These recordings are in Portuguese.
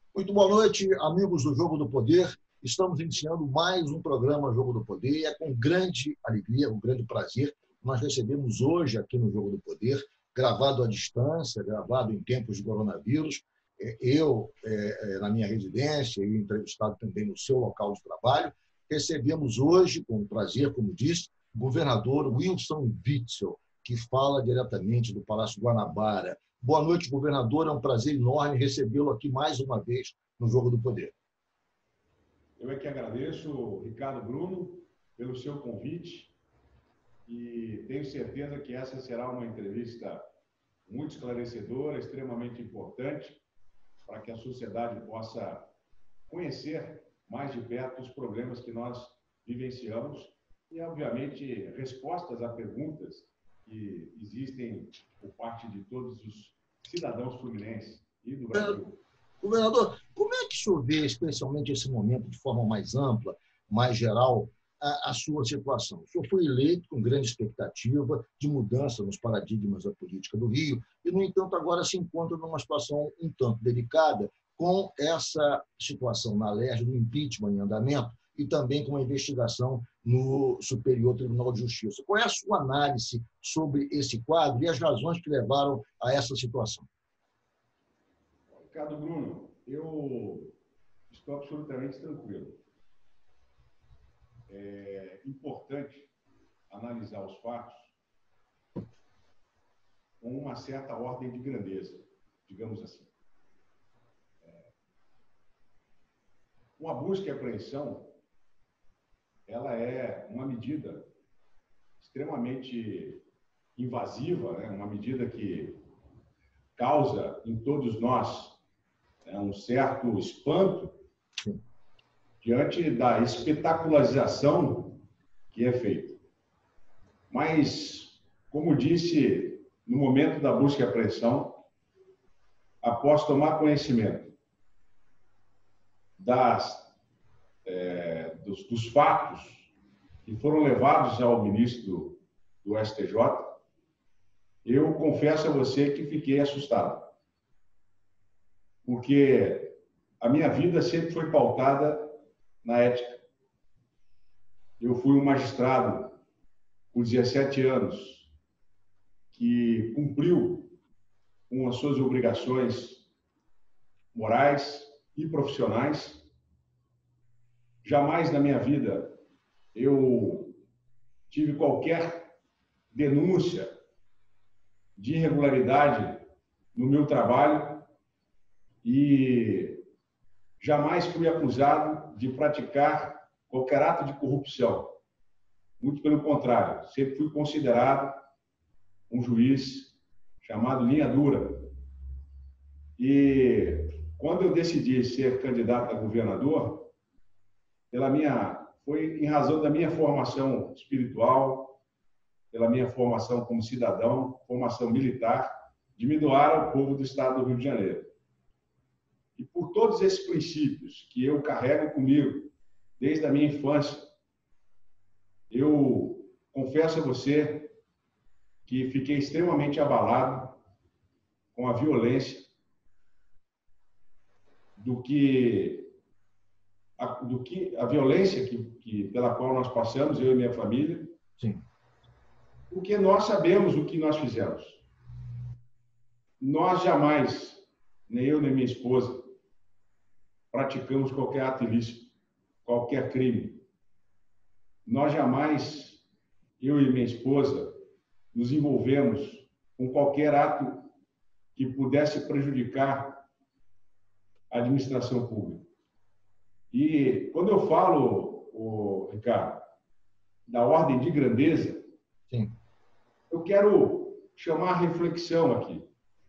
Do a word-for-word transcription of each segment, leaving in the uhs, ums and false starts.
Muito boa noite, amigos do Jogo do Poder. Estamos iniciando mais um programa Jogo do Poder e é com grande alegria, com grande prazer que nós recebemos hoje aqui no Jogo do Poder, gravado à distância, gravado em tempos de coronavírus, eu na minha residência e entrevistado também no seu local de trabalho. Recebemos hoje, com prazer, como disse, o governador Wilson Witzel, que fala diretamente do Palácio Guanabara. Boa noite, governador. É um prazer enorme recebê-lo aqui mais uma vez no Jogo do Poder. Eu é que agradeço, Ricardo Bruno, pelo seu convite e tenho certeza que essa será uma entrevista muito esclarecedora, extremamente importante, para que a sociedade possa conhecer mais de perto os problemas que nós vivenciamos e, obviamente, respostas a perguntas que existem por parte de todos os cidadãos fluminenses e do Brasil. Governador, como é que o senhor vê, especialmente esse momento, de forma mais ampla, mais geral, a, a sua situação? O senhor foi eleito com grande expectativa de mudança nos paradigmas da política do Rio e, no entanto, agora se encontra numa situação um tanto delicada com essa situação na Alerj do impeachment em andamento e também com a investigação no Superior Tribunal de Justiça. Qual é a sua análise sobre esse quadro e as razões que levaram a essa situação? Ricardo Bruno, eu estou absolutamente tranquilo. É importante analisar os fatos com uma certa ordem de grandeza, digamos assim. Uma busca e apreensão, ela é uma medida extremamente invasiva, né? Uma medida que causa em todos nós, né, um certo espanto diante da espetacularização que é feita. Mas, como disse, no momento da busca e apreensão, após tomar conhecimento das É, dos, dos fatos que foram levados ao ministro do S T J, eu confesso a você que fiquei assustado. Porque a minha vida sempre foi pautada na ética. Eu fui um magistrado por dezessete anos que cumpriu com as suas obrigações morais e profissionais. Jamais na minha vida eu tive qualquer denúncia de irregularidade no meu trabalho e jamais fui acusado de praticar qualquer ato de corrupção. Muito pelo contrário, sempre fui considerado um juiz chamado linha dura. E quando eu decidi ser candidato a governador, pela minha, foi em razão da minha formação espiritual, pela minha formação como cidadão, formação militar, de me doar ao povo do estado do Rio de Janeiro. E por todos esses princípios que eu carrego comigo desde a minha infância, eu confesso a você que fiquei extremamente abalado com a violência do que A, do que a violência que, que pela qual nós passamos, eu e minha família. Sim. Porque nós sabemos o que nós fizemos. Nós jamais, nem eu nem minha esposa, praticamos qualquer ato ilícito, qualquer crime. Nós jamais, eu e minha esposa, nos envolvemos com qualquer ato que pudesse prejudicar a administração pública. E quando eu falo, o Ricardo, da ordem de grandeza, Sim. eu quero chamar a reflexão aqui.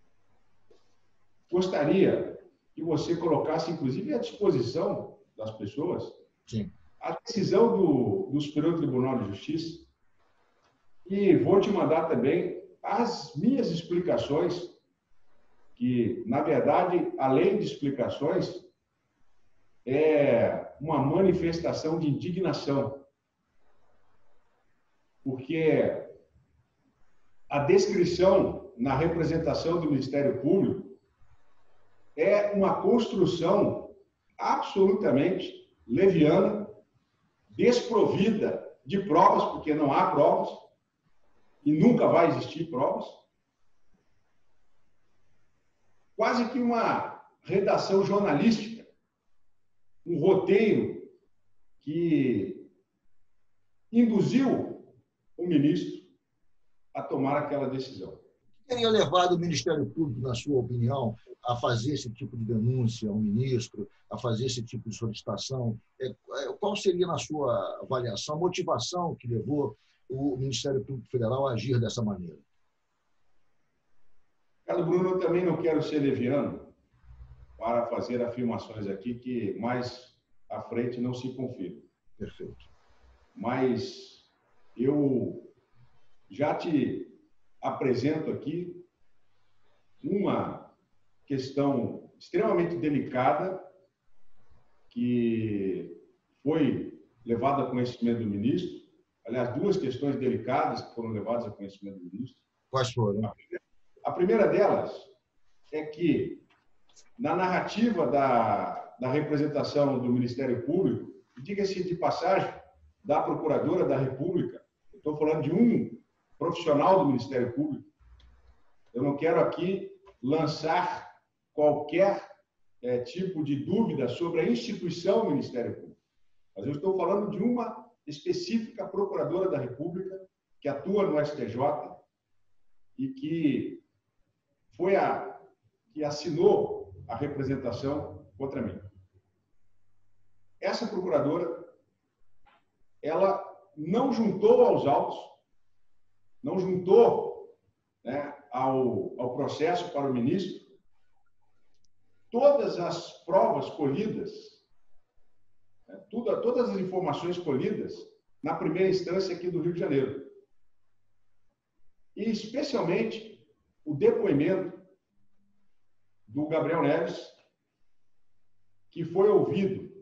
Gostaria que você colocasse, inclusive, à disposição das pessoas, Sim, a decisão do, do Superior Tribunal de Justiça e vou te mandar também as minhas explicações, que, na verdade, além de explicações, é uma manifestação de indignação, porque a descrição na representação do Ministério Público é uma construção absolutamente leviana, desprovida de provas, porque não há provas e nunca vai existir provas. Quase que uma redação jornalística, um roteiro que induziu o ministro a tomar aquela decisão. Teria levado o Ministério Público, na sua opinião, a fazer esse tipo de denúncia ao ministro, a fazer esse tipo de solicitação? Qual seria, na sua avaliação, a motivação que levou o Ministério Público Federal a agir dessa maneira? Carlos Bruno, eu também não quero ser leviano para fazer afirmações aqui que mais à frente não se confirmam. Perfeito. Mas eu já te apresento aqui uma questão extremamente delicada que foi levada a conhecimento do ministro. Aliás, duas questões delicadas que foram levadas a conhecimento do ministro. Quais foram? A primeira, a primeira delas é que, na narrativa da, da representação do Ministério Público, diga-se de passagem, da Procuradora da República, eu estou falando de um profissional do Ministério Público, eu não quero aqui lançar qualquer é, tipo de dúvida sobre a instituição do Ministério Público, mas eu estou falando de uma específica Procuradora da República que atua no S T J e que foi a que assinou a representação contra mim. Essa procuradora, ela não juntou aos autos, não juntou, né, ao, ao processo para o ministro todas as provas colhidas, né, tudo, todas as informações colhidas na primeira instância aqui do Rio de Janeiro. E, especialmente, o depoimento do Gabriel Neves, que foi ouvido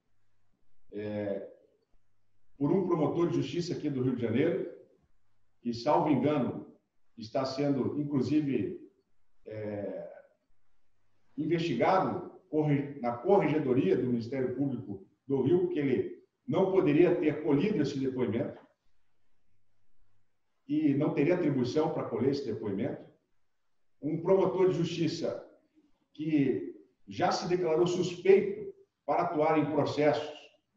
é, por um promotor de justiça aqui do Rio de Janeiro, que, salvo engano, está sendo, inclusive, é, investigado na corregedoria do Ministério Público do Rio, porque ele não poderia ter colhido esse depoimento e não teria atribuição para colher esse depoimento. Um promotor de justiça que já se declarou suspeito para atuar em processos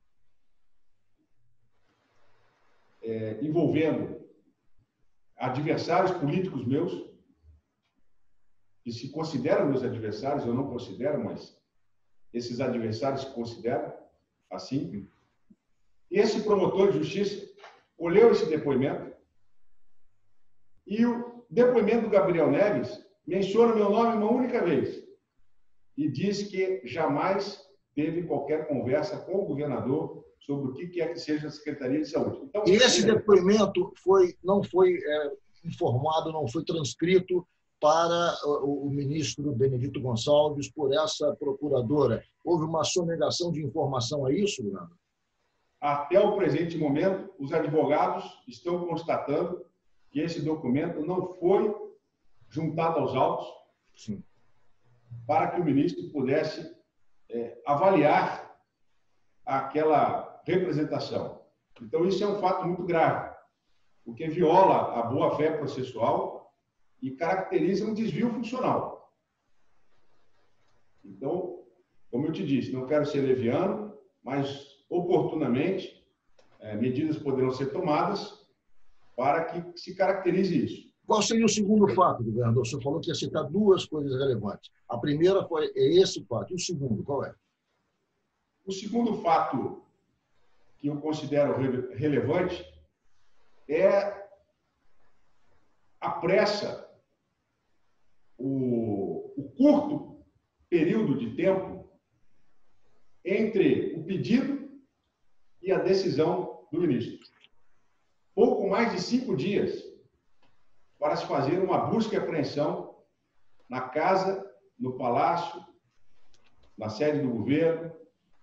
é, envolvendo adversários políticos meus, que se consideram meus adversários, eu não considero, mas esses adversários se consideram assim. Esse promotor de justiça colheu esse depoimento e o depoimento do Gabriel Neves menciona meu nome uma única vez e diz que jamais teve qualquer conversa com o governador sobre o que quer que seja a Secretaria de Saúde. Então, e esse depoimento foi, não foi é, informado, não foi transcrito para o, o ministro Benedito Gonçalves por essa procuradora. Houve uma sonegação de informação a isso, Leandro? Até o presente momento, os advogados estão constatando que esse documento não foi juntado aos autos. Sim. Para que o ministro pudesse é, avaliar aquela representação. Então, isso é um fato muito grave, porque viola a boa-fé processual e caracteriza um desvio funcional. Então, como eu te disse, não quero ser leviano, mas, oportunamente, é, medidas poderão ser tomadas para que se caracterize isso. Qual seria o segundo fato, governador? O senhor falou que ia citar duas coisas relevantes. A primeira foi esse fato. E o segundo, qual é? O segundo fato que eu considero relevante é a pressa, o, o curto período de tempo entre o pedido e a decisão do ministro. Pouco mais de cinco dias para se fazer uma busca e apreensão na casa, no palácio, na sede do governo,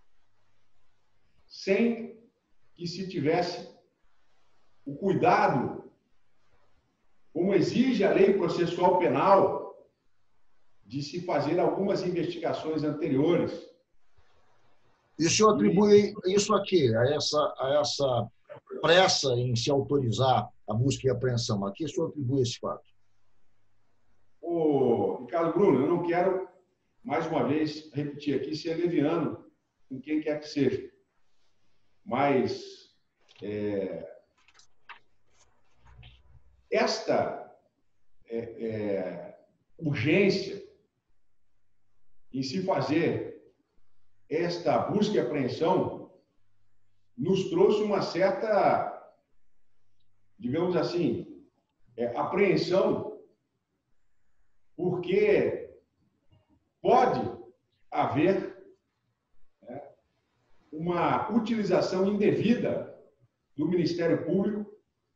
sem que se tivesse o cuidado, como exige a lei processual penal, de se fazer algumas investigações anteriores. E o senhor atribui isso a quê? A essa, a essa pressa em se autorizar a busca e apreensão? A que o senhor atribui esse fato? Ô, Ricardo Bruno, eu não quero, mais uma vez, repetir aqui, ser leviano com quem quer que seja. Mas é, esta é, é, urgência em se fazer esta busca e apreensão nos trouxe uma certa, digamos assim, é, apreensão, porque pode haver né, uma utilização indevida do Ministério Público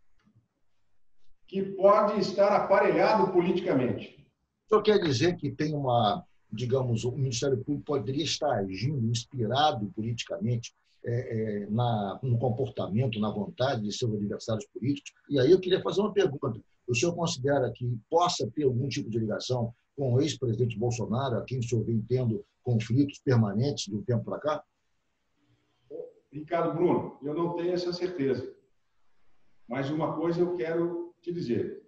que pode estar aparelhado politicamente. O senhor quer dizer que tem uma, digamos, o Ministério Público poderia estar agindo inspirado politicamente é, é, na, no comportamento, na vontade de seus adversários políticos? E aí eu queria fazer uma pergunta. O senhor considera que possa ter algum tipo de ligação com o ex-presidente Bolsonaro, a quem o senhor vem tendo conflitos permanentes de um tempo para cá? Ricardo Bruno, eu não tenho essa certeza. Mas uma coisa eu quero te dizer.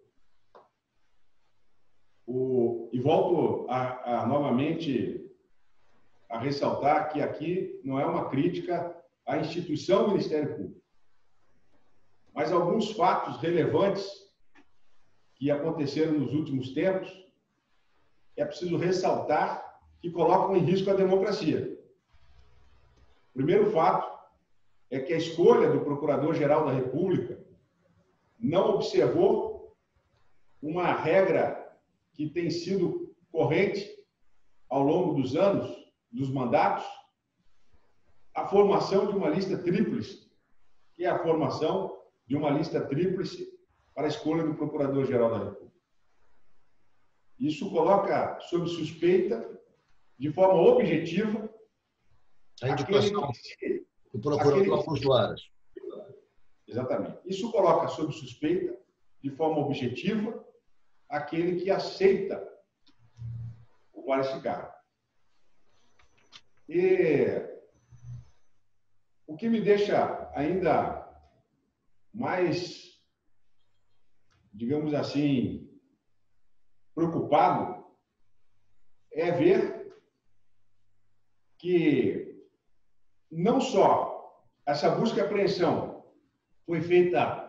O, e volto a, a, novamente a ressaltar que aqui não é uma crítica à instituição do Ministério Público, mas alguns fatos relevantes que aconteceram nos últimos tempos é preciso ressaltar que colocam em risco a democracia. O primeiro fato é que a escolha do Procurador-Geral da República não observou uma regra que tem sido corrente ao longo dos anos, dos mandatos, a formação de uma lista tríplice, que é a formação de uma lista tríplice para a escolha do Procurador-Geral da República. Isso coloca sob suspeita, de forma objetiva, a indicação que, do Procurador Augusto Aras. Exatamente. Isso coloca sob suspeita, de forma objetiva, aquele que aceita ocupar esse cargo. E o que me deixa ainda mais, digamos assim, preocupado é ver que não só essa busca e apreensão foi feita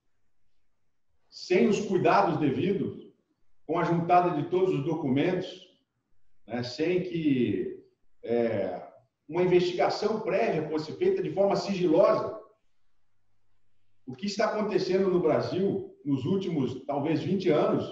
sem os cuidados devidos, com a juntada de todos os documentos, né, sem que é, uma investigação prévia fosse feita de forma sigilosa. O que está acontecendo no Brasil nos últimos, talvez, vinte anos,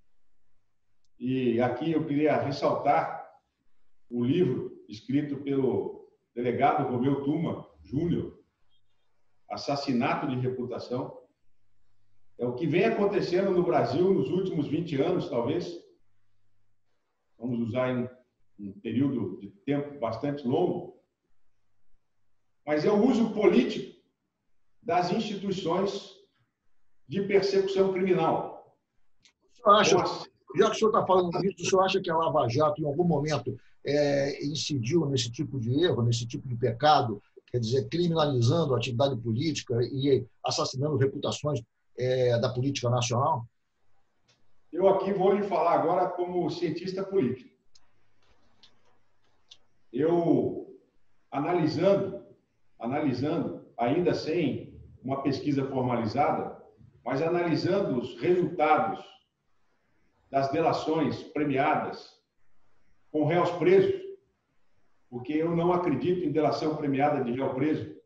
e aqui eu queria ressaltar o livro escrito pelo delegado Romeu Tuma Júnior, Assassinato de Reputação. É o que vem acontecendo no Brasil nos últimos vinte anos, talvez. Vamos usar um, um período de tempo bastante longo. Mas é o uso político das instituições de persecução criminal. O senhor acha, já que o senhor está falando disso, o senhor acha que a Lava Jato, em algum momento, é, incidiu nesse tipo de erro, nesse tipo de pecado, quer dizer, criminalizando a atividade política e assassinando reputações É, da política nacional? Eu aqui vou lhe falar agora como cientista político. Eu, analisando, analisando, ainda sem uma pesquisa formalizada, mas analisando os resultados das delações premiadas com réus presos, porque eu não acredito em delação premiada de réu preso.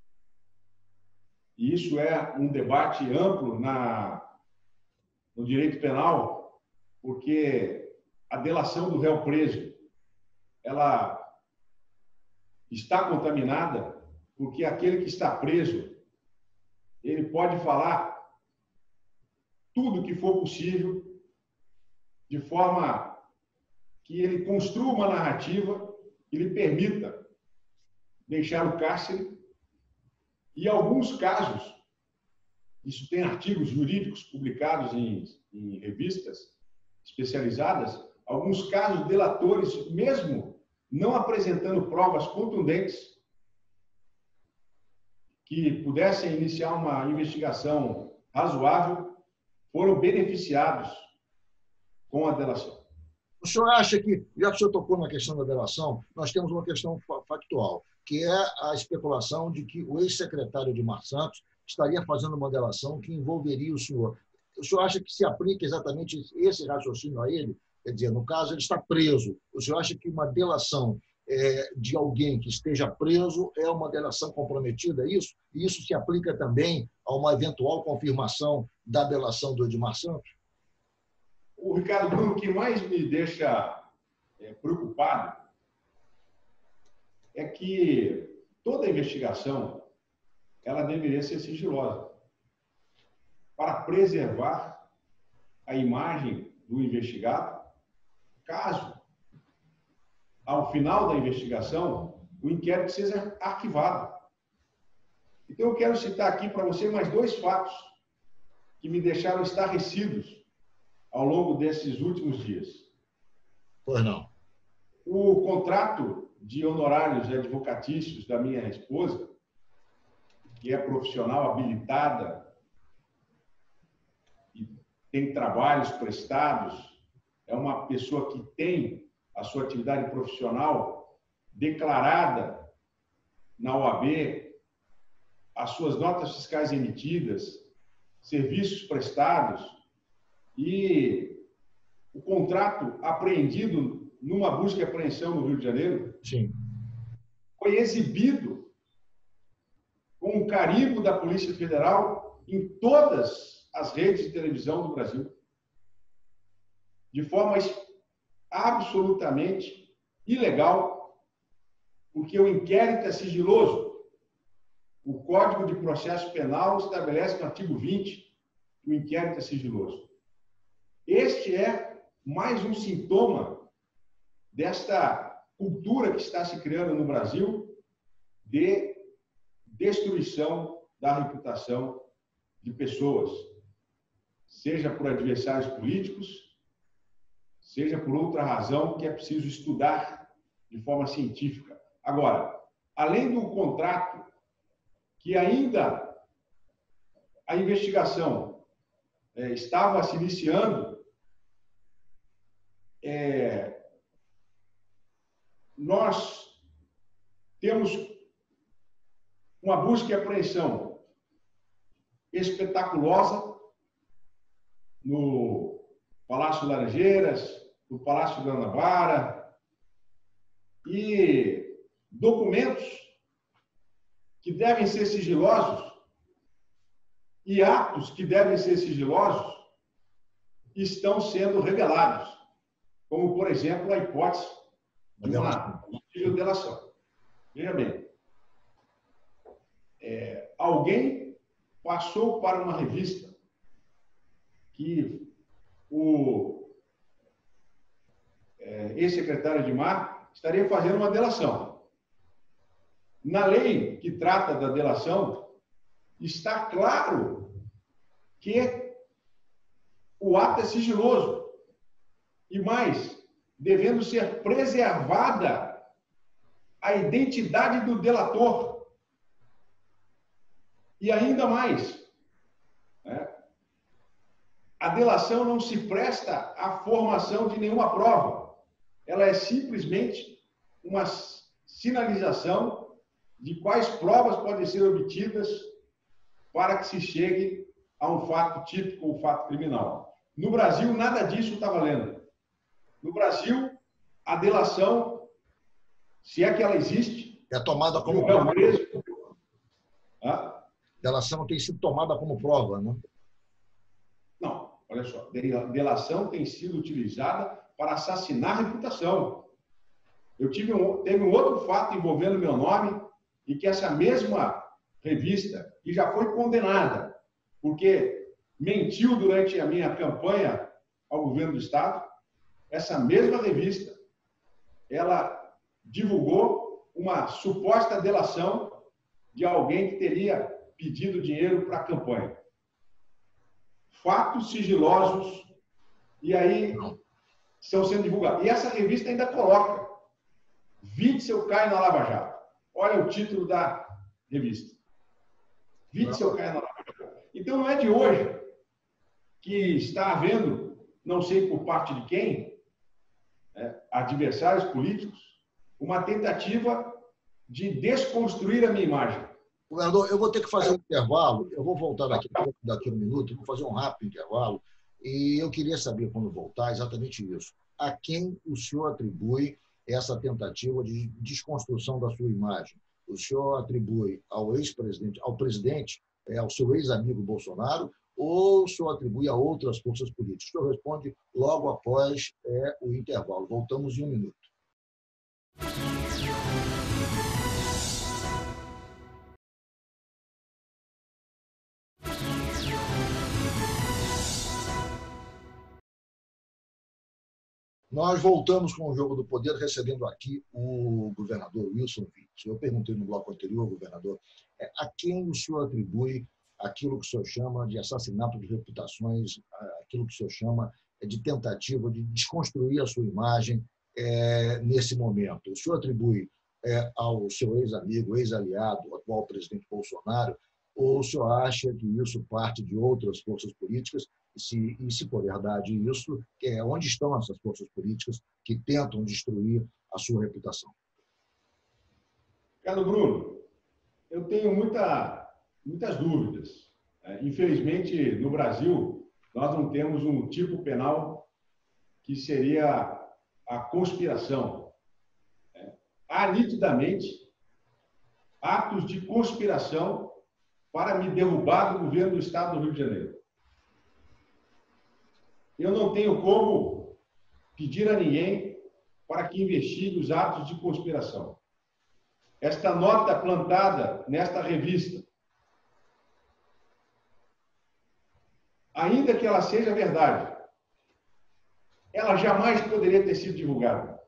E isso é um debate amplo na, no direito penal, porque a delação do réu preso, ela está contaminada, porque aquele que está preso, ele pode falar tudo que for possível, de forma que ele construa uma narrativa que lhe permita deixar o cárcere. E alguns casos, isso tem artigos jurídicos publicados em, em revistas especializadas, alguns casos delatores, mesmo não apresentando provas contundentes que pudessem iniciar uma investigação razoável, foram beneficiados com a delação. O senhor acha que, já que o senhor tocou na questão da delação, nós temos uma questão factual, que é a especulação de que o ex-secretário Edmar Santos estaria fazendo uma delação que envolveria o senhor. O senhor acha que se aplica exatamente esse raciocínio a ele? Quer dizer, no caso, ele está preso. O senhor acha que uma delação é, de alguém que esteja preso é uma delação comprometida? É isso? E isso se aplica também a uma eventual confirmação da delação do Edmar Santos? O Ricardo Bruno, o que mais me deixa é, preocupado é que toda investigação ela deveria ser sigilosa para preservar a imagem do investigado, caso, ao final da investigação, o inquérito seja arquivado. Então, eu quero citar aqui para você mais dois fatos que me deixaram estarrecidos ao longo desses últimos dias. Pois não. O contrato de honorários advocatícios da minha esposa, que é profissional habilitada e tem trabalhos prestados, é uma pessoa que tem a sua atividade profissional declarada na O A B, as suas notas fiscais emitidas, serviços prestados e o contrato apreendido numa busca e apreensão no Rio de Janeiro. Sim. Foi exibido com o carimbo da Polícia Federal em todas as redes de televisão do Brasil, de forma absolutamente ilegal, porque o inquérito é sigiloso. O Código de Processo Penal estabelece no artigo vinte que o inquérito é sigiloso. Este é mais um sintoma desta cultura que está se criando no Brasil de destruição da reputação de pessoas, seja por adversários políticos, seja por outra razão que é preciso estudar de forma científica. Agora, além do contrato, que ainda a investigação é, estava se iniciando, é, nós temos uma busca e apreensão espetaculosa no Palácio Laranjeiras, no Palácio Guanabara, e documentos que devem ser sigilosos e atos que devem ser sigilosos estão sendo revelados, como, por exemplo, a hipótese de uma possível delação. Veja bem, é, alguém passou para uma revista que o é, ex-secretário Edmar estaria fazendo uma delação. Na lei que trata da delação, está claro que o ato é sigiloso e mais, devendo ser preservada a identidade do delator. E ainda mais, né, a delação não se presta à formação de nenhuma prova. Ela é simplesmente uma sinalização de quais provas podem ser obtidas para que se chegue a um fato típico ou fato criminal. No Brasil, nada disso está valendo. No Brasil, a delação, se é que ela existe, é tomada como é prova. Preso, ah? Delação tem sido tomada como prova, né? Não, olha só. Delação tem sido utilizada para assassinar a reputação. Eu tive um, teve um outro fato envolvendo meu nome e que essa mesma revista, que já foi condenada, porque mentiu durante a minha campanha ao governo do Estado, essa mesma revista, ela divulgou uma suposta delação de alguém que teria pedido dinheiro para a campanha. Fatos sigilosos. E aí, estão sendo divulgados. E essa revista ainda coloca: Witzel cai na Lava Jato. Olha o título da revista. Witzel cai na Lava Jato. Então, não é de hoje que está havendo, não sei por parte de quem, né, adversários políticos, uma tentativa de desconstruir a minha imagem. Governador, eu vou ter que fazer um intervalo, eu vou voltar daqui a pouco, daqui a um minuto, vou fazer um rápido intervalo, e eu queria saber, quando voltar, exatamente isso. A quem o senhor atribui essa tentativa de desconstrução da sua imagem? O senhor atribui ao ex-presidente, ao presidente, ao seu ex-amigo Bolsonaro, ou o senhor atribui a outras forças políticas? O senhor responde logo após é, o intervalo. Voltamos em um minuto. Nós voltamos com o Jogo do Poder, recebendo aqui o governador Wilson Witzel. Eu perguntei no bloco anterior, governador, a quem o senhor atribui aquilo que o senhor chama de assassinato de reputações, aquilo que o senhor chama de tentativa de desconstruir a sua imagem é, nesse momento? O senhor atribui é, ao seu ex-amigo, ex-aliado, o atual presidente Bolsonaro, ou o senhor acha que isso parte de outras forças políticas? E se, e se for verdade isso, é, onde estão essas forças políticas que tentam destruir a sua reputação? Caro Bruno, eu tenho muita, muitas dúvidas. Infelizmente, no Brasil, nós não temos um tipo penal que seria a conspiração. Há nitidamente atos de conspiração para me derrubar do governo do Estado do Rio de Janeiro. Eu não tenho como pedir a ninguém para que investigue os atos de conspiração. Esta nota plantada nesta revista, ainda que ela seja verdade, ela jamais poderia ter sido divulgada.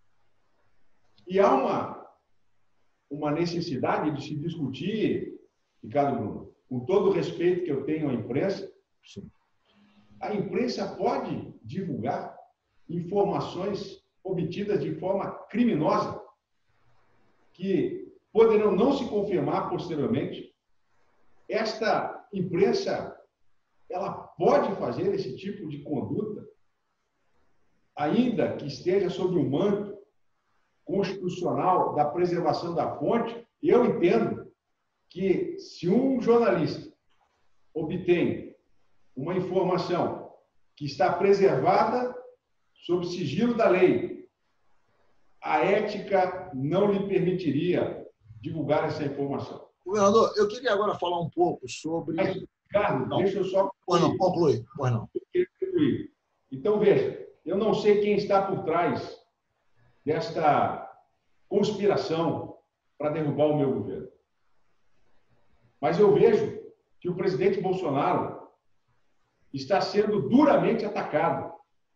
E há uma, uma necessidade de se discutir, Ricardo Bruno, com todo o respeito que eu tenho à imprensa, sim. A imprensa pode divulgar informações obtidas de forma criminosa que poderão não se confirmar posteriormente. Esta imprensa, ela pode fazer esse tipo de conduta, ainda que esteja sob o manto constitucional da preservação da fonte. Eu entendo que se um jornalista obtém uma informação que está preservada sob sigilo da lei, a ética não lhe permitiria divulgar essa informação. Governador, eu queria agora falar um pouco sobre... Mas, Ricardo, não. deixa eu só... Pois não, conclui. Pois não. Então, veja, eu não sei quem está por trás desta conspiração para derrubar o meu governo. Mas eu vejo que o presidente Bolsonaro está sendo duramente atacado.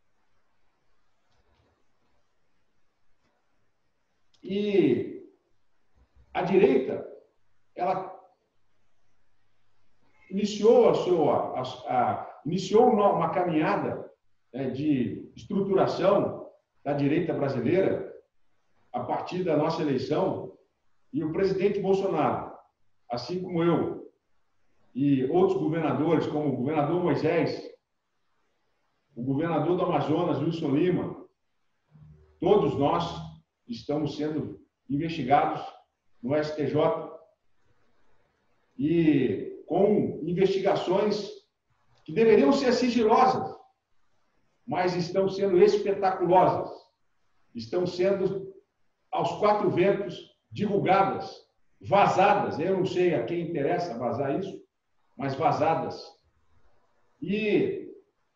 E a direita, ela iniciou a sua, a, a, iniciou uma caminhada, né, de estruturação da direita brasileira a partir da nossa eleição, e o presidente Bolsonaro, assim como eu, e outros governadores, como o governador Moisés, o governador do Amazonas, Wilson Lima, todos nós estamos sendo investigados no S T J e com investigações que deveriam ser sigilosas, mas estão sendo espetaculosas, estão sendo aos quatro ventos divulgadas, vazadas. Eu não sei a quem interessa vazar isso, mas vazadas. E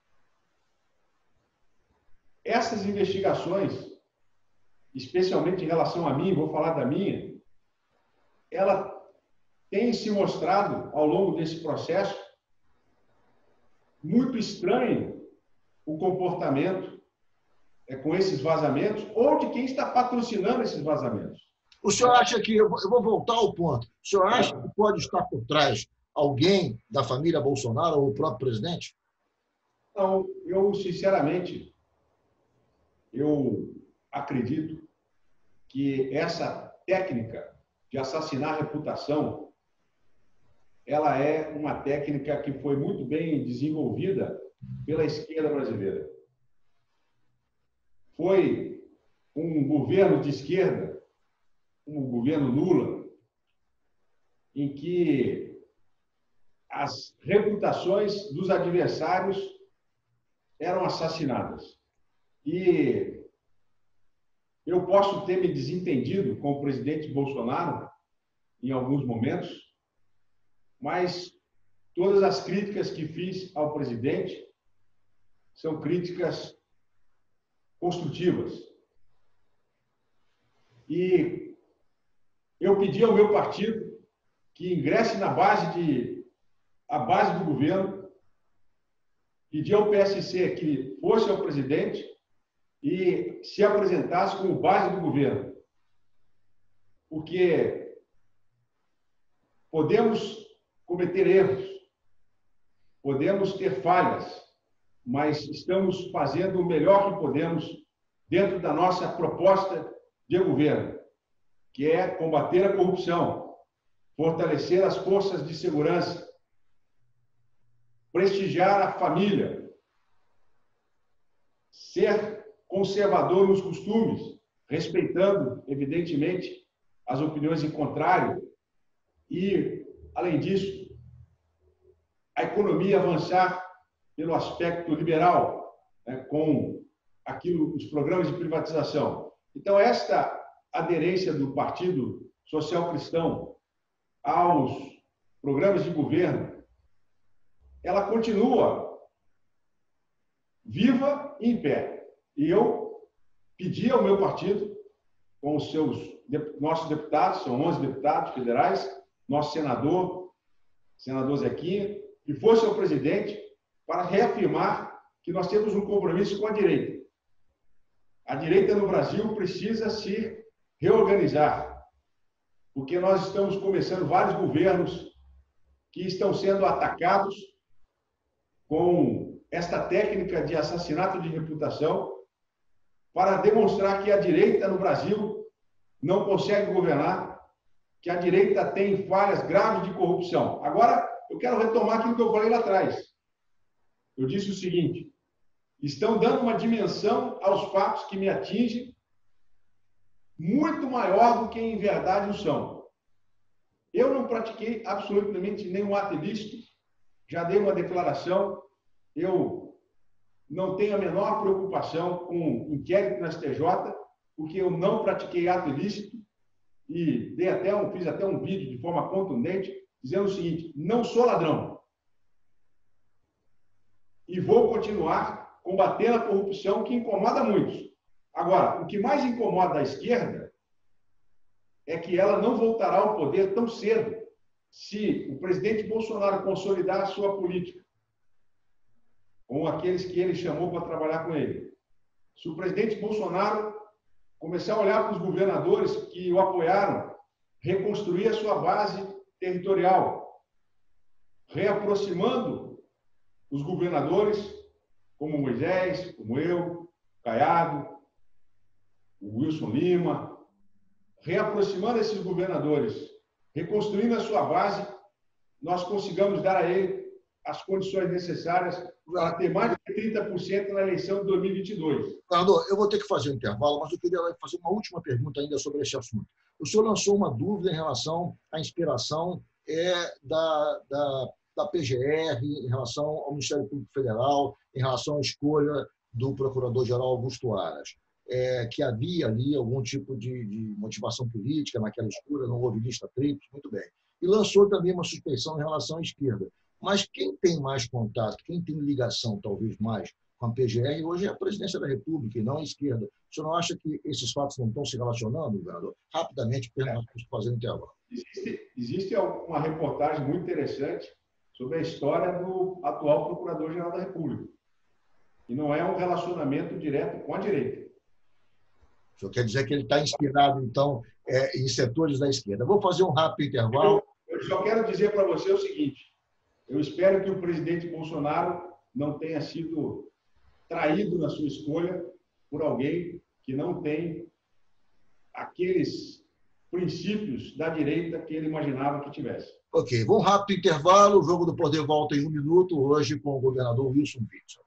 essas investigações, especialmente em relação a mim, vou falar da minha, ela tem se mostrado, ao longo desse processo, muito estranho o comportamento é, com esses vazamentos, ou de quem está patrocinando esses vazamentos. O senhor acha que, eu vou voltar ao ponto, o senhor acha que pode estar por trás alguém da família Bolsonaro ou o próprio presidente? Não, eu, sinceramente, eu acredito que essa técnica de assassinar a reputação, ela é uma técnica que foi muito bem desenvolvida pela esquerda brasileira. Foi um governo de esquerda, um governo Lula, em que as reputações dos adversários eram assassinadas. E eu posso ter me desentendido com o presidente Bolsonaro em alguns momentos, mas todas as críticas que fiz ao presidente são críticas construtivas. E eu pedi ao meu partido que ingresse na base de a base do governo, pedi ao P S C que fosse ao presidente e se apresentasse como base do governo. Porque podemos cometer erros, podemos ter falhas, mas estamos fazendo o melhor que podemos dentro da nossa proposta de governo, que é combater a corrupção, fortalecer as forças de segurança, prestigiar a família, ser conservador nos costumes, respeitando, evidentemente, as opiniões em contrário e, além disso, a economia avançar pelo aspecto liberal, né, com aquilo, os programas de privatização. Então, esta aderência do Partido Social Cristão aos programas de governo, ela continua viva e em pé. E eu pedi ao meu partido, com os seus nossos deputados, são onze deputados federais, nosso senador, senador Zequinha, que fosse ao presidente para reafirmar que nós temos um compromisso com a direita. A direita no Brasil precisa se reorganizar, porque nós estamos começando vários governos que estão sendo atacados com esta técnica de assassinato de reputação para demonstrar que a direita no Brasil não consegue governar, que a direita tem falhas graves de corrupção. Agora, eu quero retomar aquilo que eu falei lá atrás. Eu disse o seguinte: estão dando uma dimensão aos fatos que me atingem muito maior do que em verdade o são. Eu não pratiquei absolutamente nenhum ato ilícito, já dei uma declaração, eu não tenho a menor preocupação com inquérito na S T J, porque eu não pratiquei ato ilícito e dei até um, fiz até um vídeo de forma contundente dizendo o seguinte: não sou ladrão. E vou continuar combatendo a corrupção, que incomoda muitos. Agora, o que mais incomoda a esquerda é que ela não voltará ao poder tão cedo se o presidente Bolsonaro consolidar a sua política com aqueles que ele chamou para trabalhar com ele. Se o presidente Bolsonaro começar a olhar para os governadores que o apoiaram, reconstruir a sua base territorial, reaproximando os governadores, como Moisés, como eu, Caiado, o Wilson Lima, reaproximando esses governadores, reconstruindo a sua base, nós consigamos dar a ele as condições necessárias para ter mais de trinta por cento na eleição de dois mil e vinte e dois. Governador, eu vou ter que fazer um intervalo, mas eu queria fazer uma última pergunta ainda sobre esse assunto. O senhor lançou uma dúvida em relação à inspiração é, da, da, da P G R, em relação ao Ministério Público Federal, em relação à escolha do Procurador-Geral Augusto Aras. É, que havia ali algum tipo de, de motivação política naquela escolha, não houve lista tríplice, muito bem. E lançou também uma suspeição em relação à esquerda. Mas quem tem mais contato, quem tem ligação talvez mais com a P G R, hoje é a Presidência da República e não a esquerda. O senhor não acha que esses fatos não estão se relacionando, governador? Rapidamente, porque nós temos que fazer um intervalo. Existe, existe uma reportagem muito interessante sobre a história do atual Procurador-Geral da República. E não é um relacionamento direto com a direita. O senhor quer dizer que ele está inspirado, então, é, em setores da esquerda. Vou fazer um rápido intervalo. Eu, eu só quero dizer para você o seguinte: eu espero que o presidente Bolsonaro não tenha sido traído na sua escolha por alguém que não tem aqueles princípios da direita que ele imaginava que tivesse. Ok, vamos rápido intervalo. O Jogo do Poder volta em um minuto, hoje com o governador Wilson Witzel.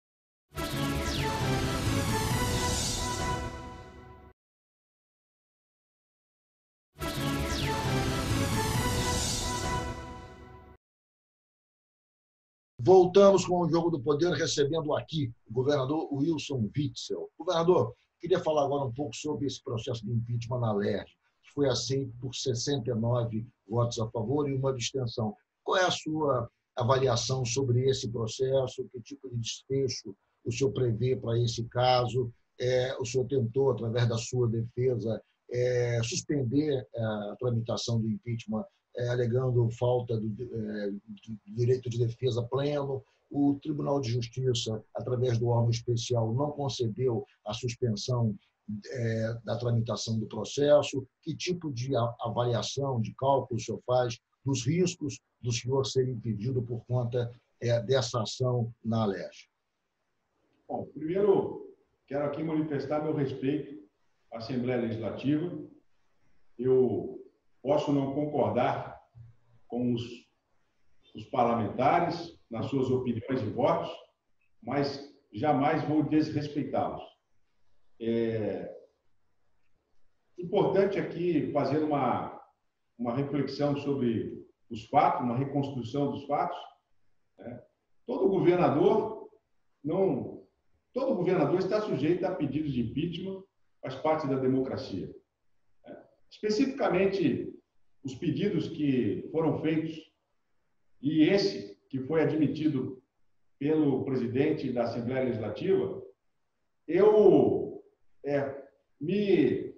Voltamos com o Jogo do Poder, recebendo aqui o governador Wilson Witzel. Governador, queria falar agora um pouco sobre esse processo de impeachment na Alerj, que foi aceito por sessenta e nove votos a favor e uma abstenção. Qual é a sua avaliação sobre esse processo? Que tipo de desfecho o senhor prevê para esse caso? É, o senhor tentou, através da sua defesa, é, suspender a tramitação do impeachment, é, alegando falta do, é, do direito de defesa pleno. O Tribunal de Justiça, através do órgão especial, não concedeu a suspensão é, da tramitação do processo. Que tipo de avaliação, de cálculo o senhor faz dos riscos do senhor ser impedido por conta é, dessa ação na Alerj? Bom, primeiro, quero aqui manifestar meu respeito à Assembleia Legislativa. Eu posso não concordar com os, os parlamentares nas suas opiniões e votos, mas jamais vou desrespeitá-los. É importante aqui fazer uma, uma reflexão sobre os fatos, uma reconstrução dos fatos. Né? Todo governador não, todo governador está sujeito a pedidos de impeachment, faz parte da democracia. Né? Especificamente, os pedidos que foram feitos e esse que foi admitido pelo presidente da Assembleia Legislativa, eu é, me,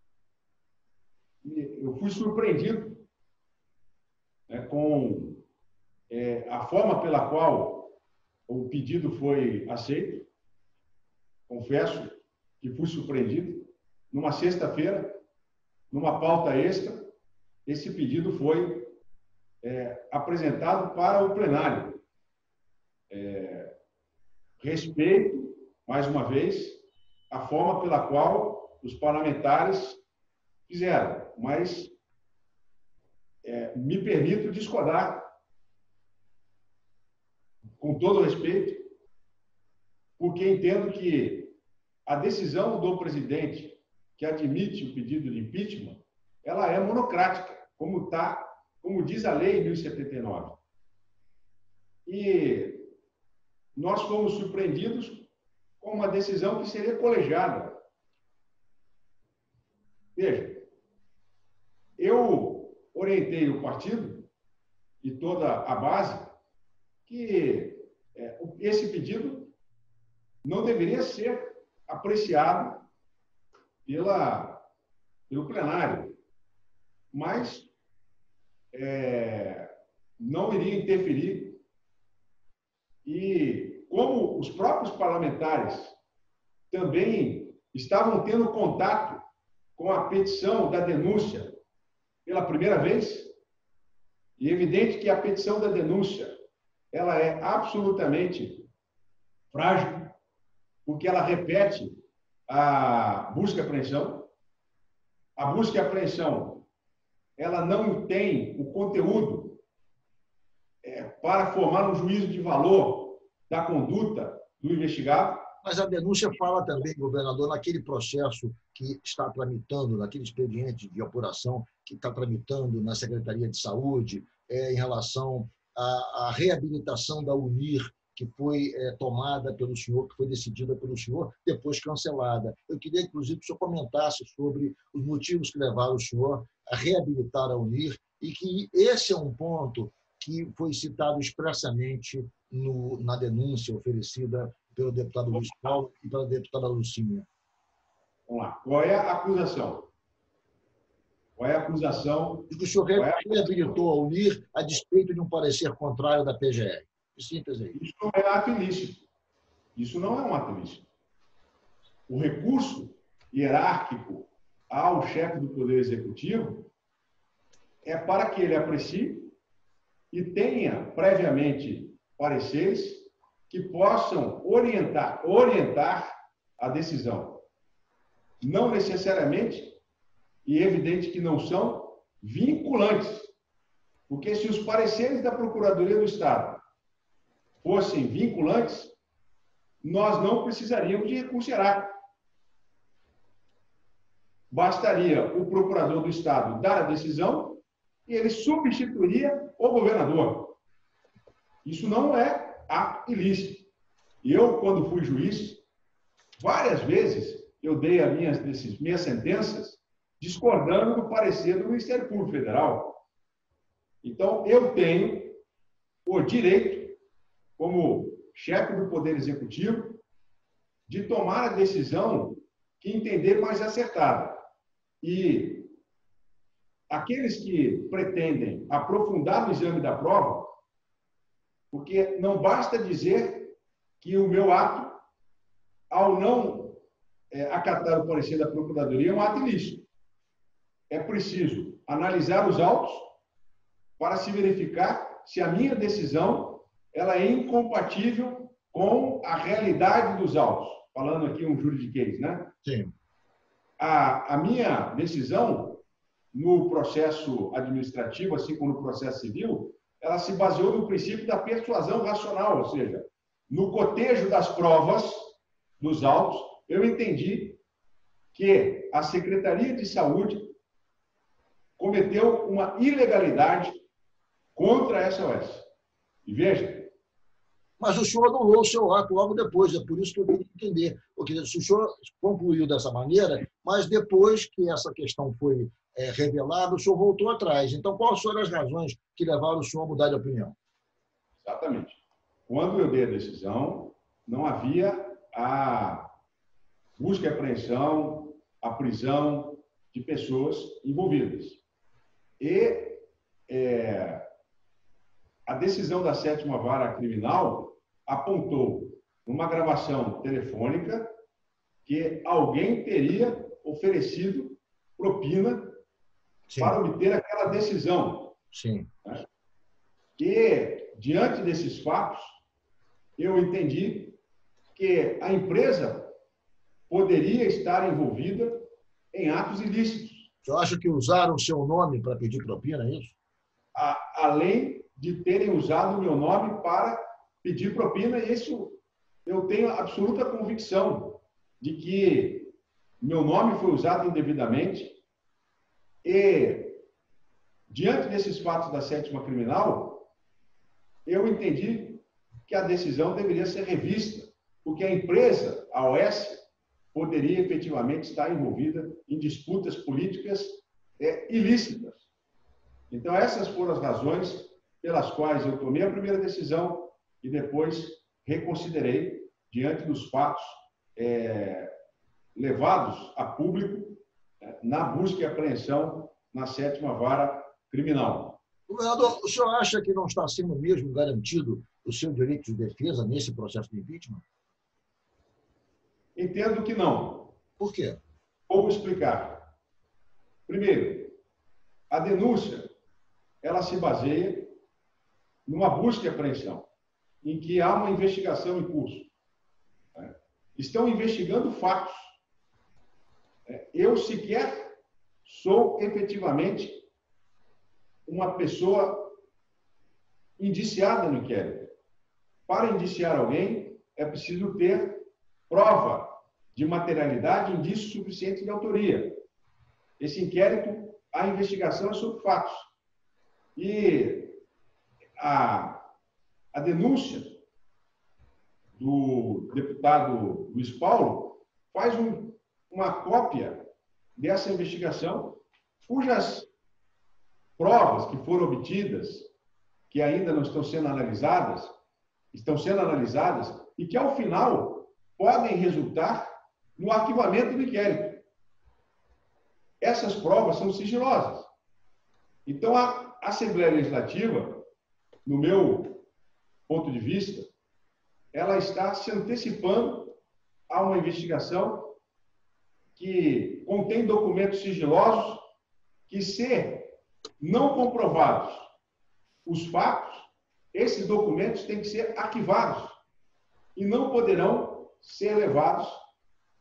me eu fui surpreendido, né, com é, a forma pela qual o pedido foi aceito. Confesso que fui surpreendido. Numa sexta-feira, numa pauta extra, esse pedido foi é, apresentado para o plenário. É, respeito, mais uma vez, a forma pela qual os parlamentares fizeram, mas é, me permito discordar, com todo respeito, porque entendo que a decisão do presidente que admite o pedido de impeachment, ela é monocrática, como tá, como diz a lei mil e setenta e nove. E nós fomos surpreendidos com uma decisão que seria colegiada. Veja, eu orientei o partido e toda a base que é, esse pedido não deveria ser apreciado pela, pelo plenário, mas é, não iria interferir. E como os próprios parlamentares também estavam tendo contato com a petição da denúncia pela primeira vez, e é evidente que a petição da denúncia ela é absolutamente frágil, porque ela repete a busca e apreensão. A busca e apreensão ela não tem o conteúdo é, para formar um juízo de valor da conduta do investigado. Mas a denúncia fala também, governador, naquele processo que está tramitando, naquele expediente de apuração que está tramitando na Secretaria de Saúde, é, em relação à, à reabilitação da UNIR, que foi é, tomada pelo senhor, que foi decidida pelo senhor, depois cancelada. Eu queria, inclusive, que o senhor comentasse sobre os motivos que levaram o senhor a reabilitar a UNIR e que esse é um ponto que foi citado expressamente no, na denúncia oferecida pelo deputado Luiz Paulo e pela deputada Lucinha. Vamos lá. Qual é a acusação? Qual é a acusação? E que o senhor reabilitou a UNIR a despeito de um parecer contrário da P G R. Síntese aí. Isso não é ato ilícito. Isso não é um ato ilícito. O recurso hierárquico ao chefe do Poder Executivo é para que ele aprecie e tenha previamente pareceres que possam orientar, orientar a decisão. não necessariamente, e é evidente que não são, vinculantes. Porque se os pareceres da Procuradoria do Estado fossem vinculantes, nós não precisaríamos de recurso hierárquico. Bastaria o procurador do Estado dar a decisão e ele substituiria o governador. Isso não é ato ilícito. E eu, quando fui juiz, várias vezes eu dei as minhas, desses, minhas sentenças discordando do parecer do Ministério Público Federal. Então, eu tenho o direito, como chefe do Poder Executivo, de tomar a decisão que entender mais acertada. E aqueles que pretendem aprofundar no exame da prova, porque não basta dizer que o meu ato, ao não é, acatar o parecer da Procuradoria, é um ato ilícito. É preciso analisar os autos para se verificar se a minha decisão ela é incompatível com a realidade dos autos. Falando aqui um juridiquês, né? Sim. A, a minha decisão no processo administrativo, assim como no processo civil, ela se baseou no princípio da persuasão racional, ou seja, no cotejo das provas dos autos, eu entendi que a Secretaria de Saúde cometeu uma ilegalidade contra a S O S. E veja... Mas o senhor anulou o seu ato logo depois, é por isso que eu queria entender. Porque se o senhor concluiu dessa maneira, mas depois que essa questão foi é, revelada, o senhor voltou atrás. Então, quais foram as razões que levaram o senhor a mudar de opinião? Exatamente. Quando eu dei a decisão, não havia a busca e apreensão, a prisão de pessoas envolvidas. E é, a decisão da sétima vara criminal apontou numa gravação telefônica que alguém teria oferecido propina Sim. para obter aquela decisão. Sim. Né? E, diante desses fatos, eu entendi que a empresa poderia estar envolvida em atos ilícitos. O senhor acha que usaram o seu nome para pedir propina, é isso? A, além de terem usado o meu nome para pedir propina, e isso eu tenho absoluta convicção de que meu nome foi usado indevidamente e, diante desses fatos da sétima criminal, eu entendi que a decisão deveria ser revista, porque a empresa, a O S, poderia efetivamente estar envolvida em disputas políticas é, ilícitas. Então, essas foram as razões pelas quais eu tomei a primeira decisão e depois reconsiderei diante dos fatos é, levados a público é, na busca e apreensão na sétima vara criminal. Governador, o senhor acha que não está sendo mesmo garantido o seu direito de defesa nesse processo de impeachment? Entendo que não. Por quê? Vou explicar. Primeiro, a denúncia ela se baseia numa busca e apreensão, em que há uma investigação em curso. Né? Estão investigando fatos. Eu sequer sou efetivamente uma pessoa indiciada no inquérito. Para indiciar alguém, é preciso ter prova de materialidade, indício suficiente de autoria. Esse inquérito, a investigação é sobre fatos. E a, a denúncia do deputado Luiz Paulo faz um, uma cópia dessa investigação, cujas provas que foram obtidas, que ainda não estão sendo analisadas, estão sendo analisadas e que, ao final, podem resultar no arquivamento do inquérito. Essas provas são sigilosas. Então, a Assembleia Legislativa, no meu ponto de vista, ela está se antecipando a uma investigação que contém documentos sigilosos que, se não comprovados os fatos, esses documentos têm que ser arquivados e não poderão ser levados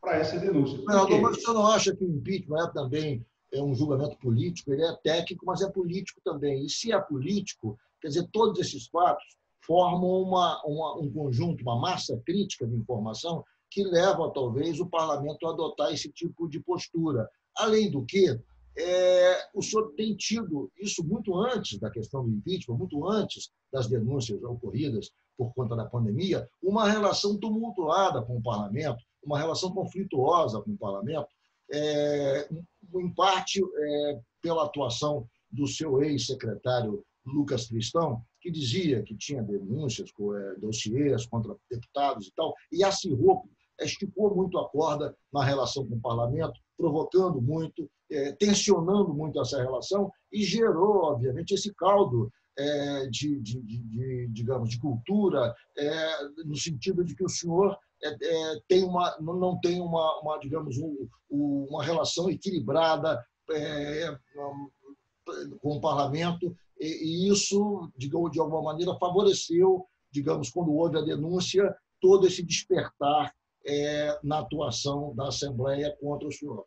para essa denúncia. Governador, mas você não acha que o impeachment é também é um julgamento político? Ele é técnico, mas é político também. E se é político, quer dizer, todos esses fatos formam uma, uma, um conjunto, uma massa crítica de informação que leva, talvez, o parlamento a adotar esse tipo de postura. Além do que, é, o senhor tem tido isso muito antes da questão do impeachment, muito antes das denúncias ocorridas por conta da pandemia, uma relação tumultuada com o parlamento, uma relação conflituosa com o parlamento, é, em parte é, pela atuação do seu ex-secretário Lucas Cristão, que dizia que tinha denúncias, é, dossiês contra deputados e tal, e acirrou, esticou muito a corda na relação com o parlamento, provocando muito, é, tensionando muito essa relação e gerou, obviamente, esse caldo é, de, de, de, de, digamos, de cultura, é, no sentido de que o senhor é, é, tem uma, não tem uma, uma digamos, um, uma relação equilibrada é, com o parlamento, e, e isso, digamos, de alguma maneira, favoreceu, digamos, quando houve a denúncia, todo esse despertar é, na atuação da Assembleia contra o senhor.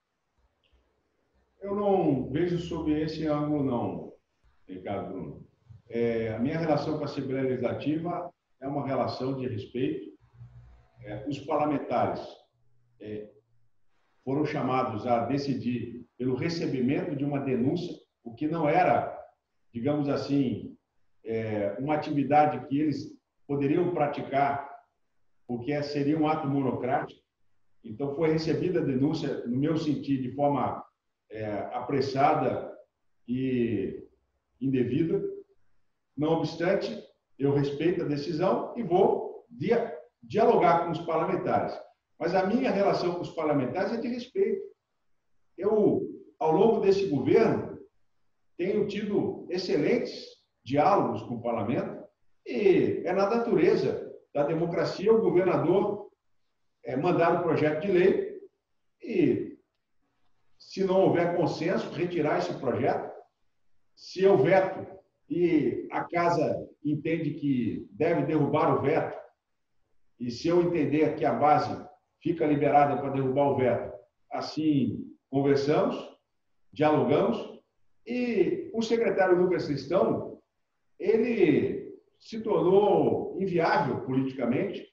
Eu não vejo sob esse ângulo, não, Ricardo Bruno. É, a minha relação com a Assembleia Legislativa é uma relação de respeito. É, os parlamentares é, foram chamados a decidir pelo recebimento de uma denúncia, o que não era, digamos assim, é, uma atividade que eles poderiam praticar, porque seria um ato monocrático. Então, foi recebida a denúncia, no meu sentido, de forma é, apressada e indevida. Não obstante, eu respeito a decisão e vou dia, dialogar com os parlamentares. Mas a minha relação com os parlamentares é de respeito. Eu, ao longo desse governo, tenho tido excelentes diálogos com o parlamento e é na natureza da democracia o governador é, mandar um projeto de lei e, se não houver consenso, retirar esse projeto. Se eu veto e a casa entende que deve derrubar o veto, e se eu entender que a base fica liberada para derrubar o veto, assim conversamos, dialogamos, e o secretário Lucas Cristão, ele se tornou inviável politicamente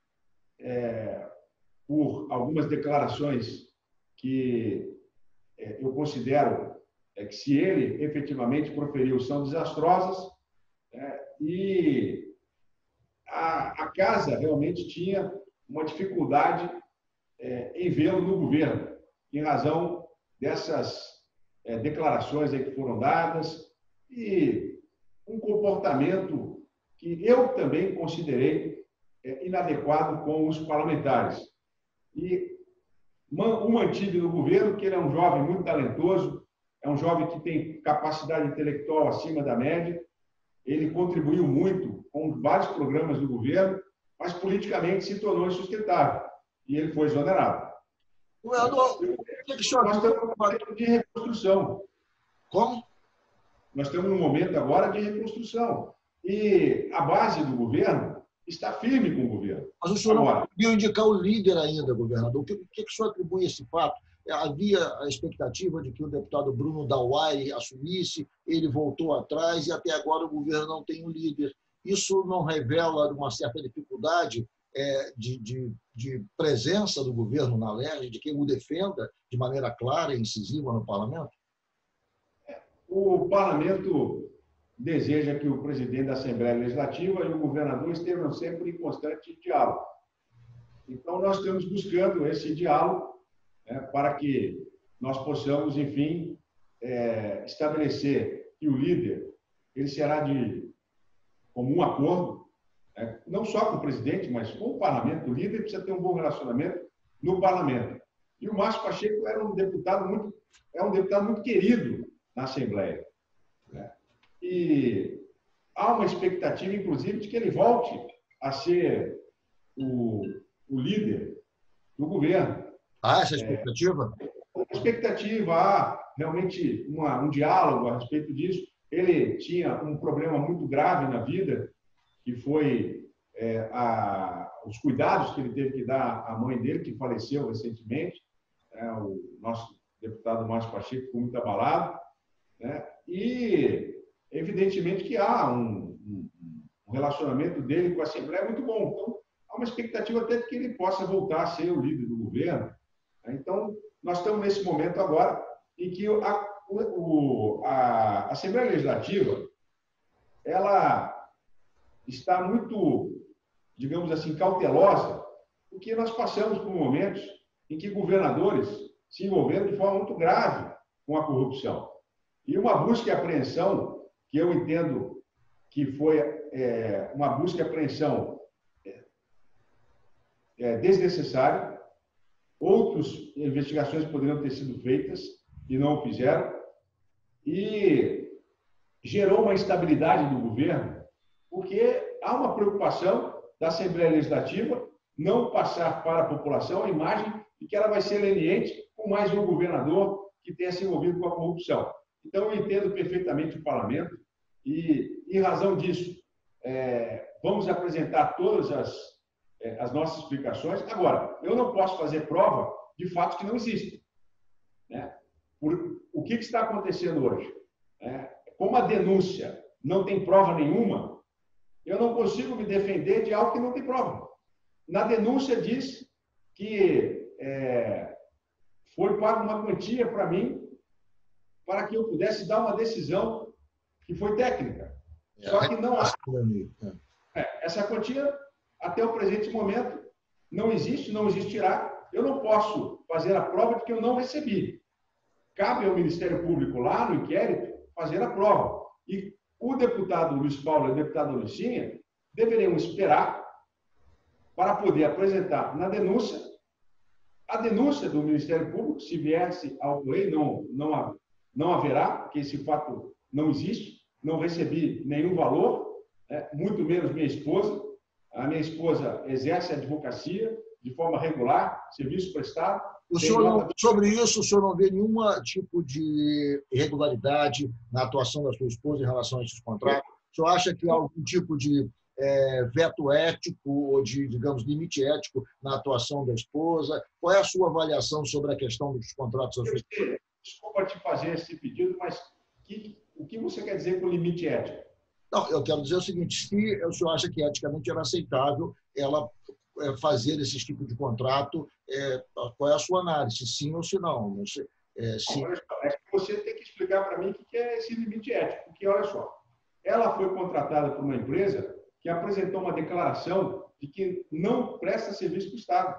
é, por algumas declarações que é, eu considero é, que, se ele efetivamente proferiu, são desastrosas, é, e a, a casa realmente tinha uma dificuldade é, em vê-lo no governo, em razão dessas é, declarações aí que foram dadas e um comportamento que eu também considerei é, inadequado com os parlamentares. E o mantive no governo, que ele é um jovem muito talentoso, é um jovem que tem capacidade intelectual acima da média, ele contribuiu muito com vários programas do governo, mas politicamente se tornou insustentável e ele foi exonerado. Governador, o que é que o senhor... Nós estamos num momento de reconstrução. Como? Nós estamos num momento agora de reconstrução. E a base do governo está firme com o governo. Mas o senhor agora, não conseguiu indicar o líder ainda, governador. O que, o que o senhor atribui a esse fato? Havia a expectativa de que o deputado Bruno Dauai assumisse, ele voltou atrás e até agora o governo não tem um líder. Isso não revela uma certa dificuldade é, de, de, de presença do governo na L E R J, de quem o defenda de maneira clara e incisiva no parlamento? O parlamento deseja que o presidente da Assembleia Legislativa e o governador estejam sempre em constante diálogo. Então, nós estamos buscando esse diálogo, né, para que nós possamos, enfim, é, estabelecer que o líder ele será de comum acordo, né, não só com o presidente, mas com o parlamento. O líder precisa ter um bom relacionamento no parlamento. E o Márcio Pacheco era um deputado muito, é um deputado muito querido na Assembleia, né? E há uma expectativa, inclusive, de que ele volte a ser o, o líder do governo. Há essa expectativa? É, expectativa, há realmente uma, um diálogo a respeito disso. Ele tinha um problema muito grave na vida, que foi é, a, os cuidados que ele teve que dar à mãe dele, que faleceu recentemente, é, o nosso deputado Márcio Pacheco ficou muito abalado, né? E, evidentemente, que há um, um, um relacionamento dele com a Assembleia muito bom. Então, há uma expectativa até de que ele possa voltar a ser o líder do governo. Então, nós estamos nesse momento agora em que a, o, a Assembleia Legislativa ela está muito, digamos assim, cautelosa, porque nós passamos por momentos em que governadores se envolveram de forma muito grave com a corrupção. E uma busca e apreensão, que eu entendo que foi é, uma busca e apreensão é, desnecessária, outras investigações poderiam ter sido feitas e não o fizeram, e gerou uma instabilidade do governo, porque há uma preocupação da Assembleia Legislativa não passar para a população a imagem de que ela vai ser leniente com mais um governador que tenha se envolvido com a corrupção. Então, eu entendo perfeitamente o parlamento e, em razão disso, é, vamos apresentar todas as, é, as nossas explicações. Agora, eu não posso fazer prova de fatos que não existem, né? Por, o que, que está acontecendo hoje? É, como a denúncia não tem prova nenhuma, eu não consigo me defender de algo que não tem prova. Na denúncia diz que é, foi paga uma quantia para mim para que eu pudesse dar uma decisão que foi técnica. Só que não há. É, essa quantia, até o presente momento, não existe, não existirá. Eu não posso fazer a prova de que eu não recebi. Cabe ao Ministério Público, lá no inquérito, fazer a prova. E o deputado Luiz Paulo e a deputada Lucinha deveriam esperar para poder apresentar na denúncia a denúncia do Ministério Público, se viesse ao ocorrer, não, não, não haverá, porque esse fato não existe, não recebi nenhum valor, né, muito menos minha esposa. A minha esposa exerce a advocacia de forma regular, serviço prestado. O senhor não, sobre isso, o senhor não vê nenhum tipo de irregularidade na atuação da sua esposa em relação a esses contratos? O senhor acha que há algum tipo de é, veto ético ou de, digamos, limite ético na atuação da esposa? Qual é a sua avaliação sobre a questão dos contratos? Desculpa te fazer esse pedido, mas que, o que você quer dizer com limite ético? Não, eu quero dizer o seguinte, se o senhor acha que eticamente era aceitável ela fazer esse tipo de contrato, é, qual é a sua análise, sim ou se não? não sei, é, sim. É que você tem que explicar para mim o que é esse limite ético, porque, olha só, ela foi contratada por uma empresa que apresentou uma declaração de que não presta serviço para o Estado.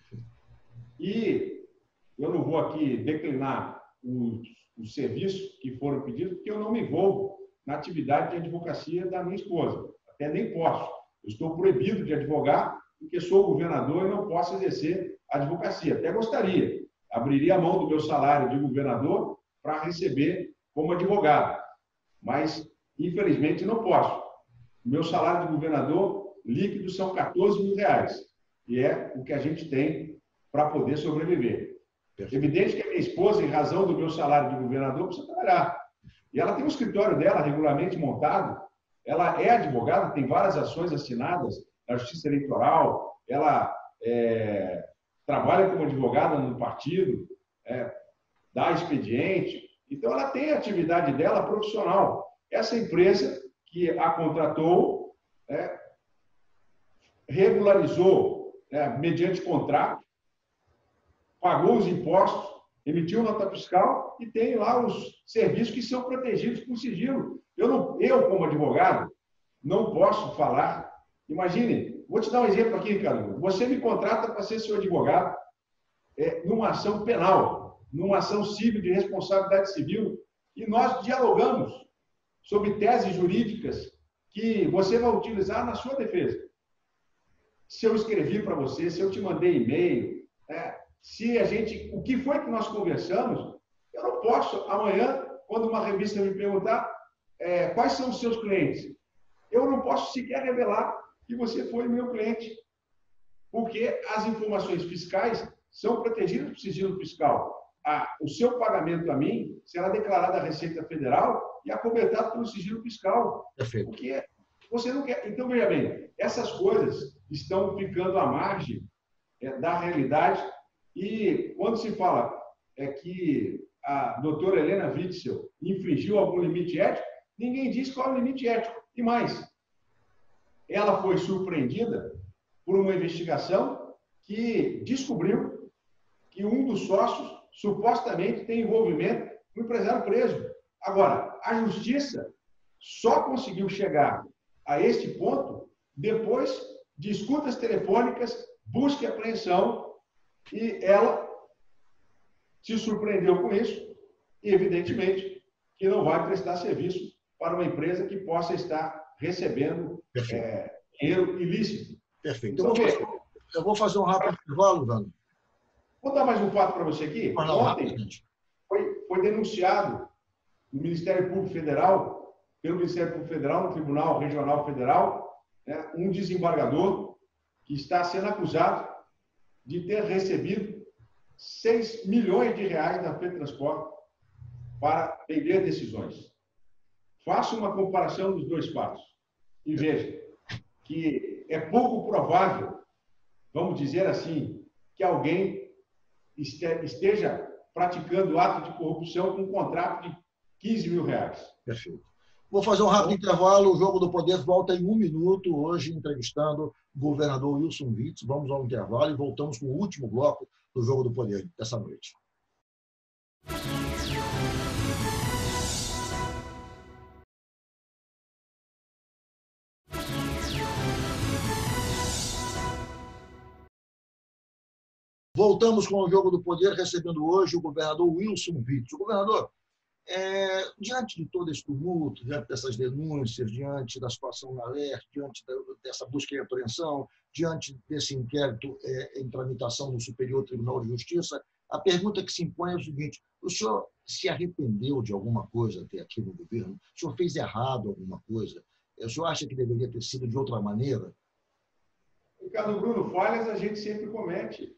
E eu não vou aqui declinar os, os serviços que foram pedidos, porque eu não me envolvo na atividade de advocacia da minha esposa. Até nem posso. Eu estou proibido de advogar, porque sou governador e não posso exercer a advocacia. Até gostaria. Abriria a mão do meu salário de governador para receber como advogado. Mas, infelizmente, não posso. O meu salário de governador líquido são quatorze mil reais. E é o que a gente tem para poder sobreviver. Evidente que a minha esposa, em razão do meu salário de governador, precisa trabalhar. E ela tem um escritório dela regularmente montado. Ela é advogada, tem várias ações assinadas na Justiça Eleitoral, ela é, trabalha como advogada no partido, é, dá expediente. Então, ela tem a atividade dela profissional. Essa empresa que a contratou é, regularizou é, mediante contrato, pagou os impostos, emitiu nota fiscal e tem lá os serviços que são protegidos por sigilo. Eu, não, eu como advogado, não posso falar. Imagine, vou te dar um exemplo aqui, Ricardo. Você me contrata para ser seu advogado é, numa ação penal, numa ação civil de responsabilidade civil, e nós dialogamos sobre teses jurídicas que você vai utilizar na sua defesa. Se eu escrevi para você, se eu te mandei e-mail, é, se a gente, o que foi que nós conversamos, eu não posso, amanhã, quando uma revista me perguntar é, quais são os seus clientes, eu não posso sequer revelar que você foi meu cliente, porque as informações fiscais são protegidas por sigilo fiscal. Ah, o seu pagamento a mim será declarado à Receita Federal e acobertado pelo sigilo fiscal. Perfeito. Porque Você não quer. Então, veja bem, essas coisas estão ficando à margem é, da realidade. E quando se fala é, que a doutora Helena Witzel infringiu algum limite ético, ninguém diz qual é o limite ético. E mais, ela foi surpreendida por uma investigação que descobriu que um dos sócios supostamente tem envolvimento no empresário preso. Agora, a justiça só conseguiu chegar a este ponto depois de escutas telefônicas, busca e apreensão, e ela se surpreendeu com isso e, evidentemente, que não vai prestar serviço para uma empresa que possa estar recebendo é, dinheiro ilícito. Perfeito. Então, eu, vou fazer, eu vou fazer um rápido intervalo, Vando. Vou dar mais um fato para você aqui. Não, Ontem foi, foi denunciado no Ministério Público Federal, pelo Ministério Público Federal, no Tribunal Regional Federal, né, um desembargador que está sendo acusado de ter recebido seis milhões de reais da FETransport para vender decisões. Faça uma comparação dos dois fatos e veja que é pouco provável, vamos dizer assim, que alguém esteja praticando ato de corrupção com um contrato de quinze mil reais. Perfeito. Vou fazer um rápido intervalo. O Jogo do Poder volta em um minuto, hoje entrevistando o governador Wilson Witzel. Vamos ao intervalo e voltamos com o último bloco do Jogo do Poder dessa noite. Voltamos com o Jogo do Poder, recebendo hoje o governador Wilson Witzel. Governador, é, diante de todo esse tumulto, diante dessas denúncias, diante da situação na Alerj, diante da, dessa busca e apreensão, diante desse inquérito é, em tramitação no Superior Tribunal de Justiça, a pergunta que se impõe é o seguinte: o senhor se arrependeu de alguma coisa até aqui no governo? O senhor fez errado alguma coisa? O senhor acha que deveria ter sido de outra maneira? Ricardo Bruno, falhas a gente sempre comete.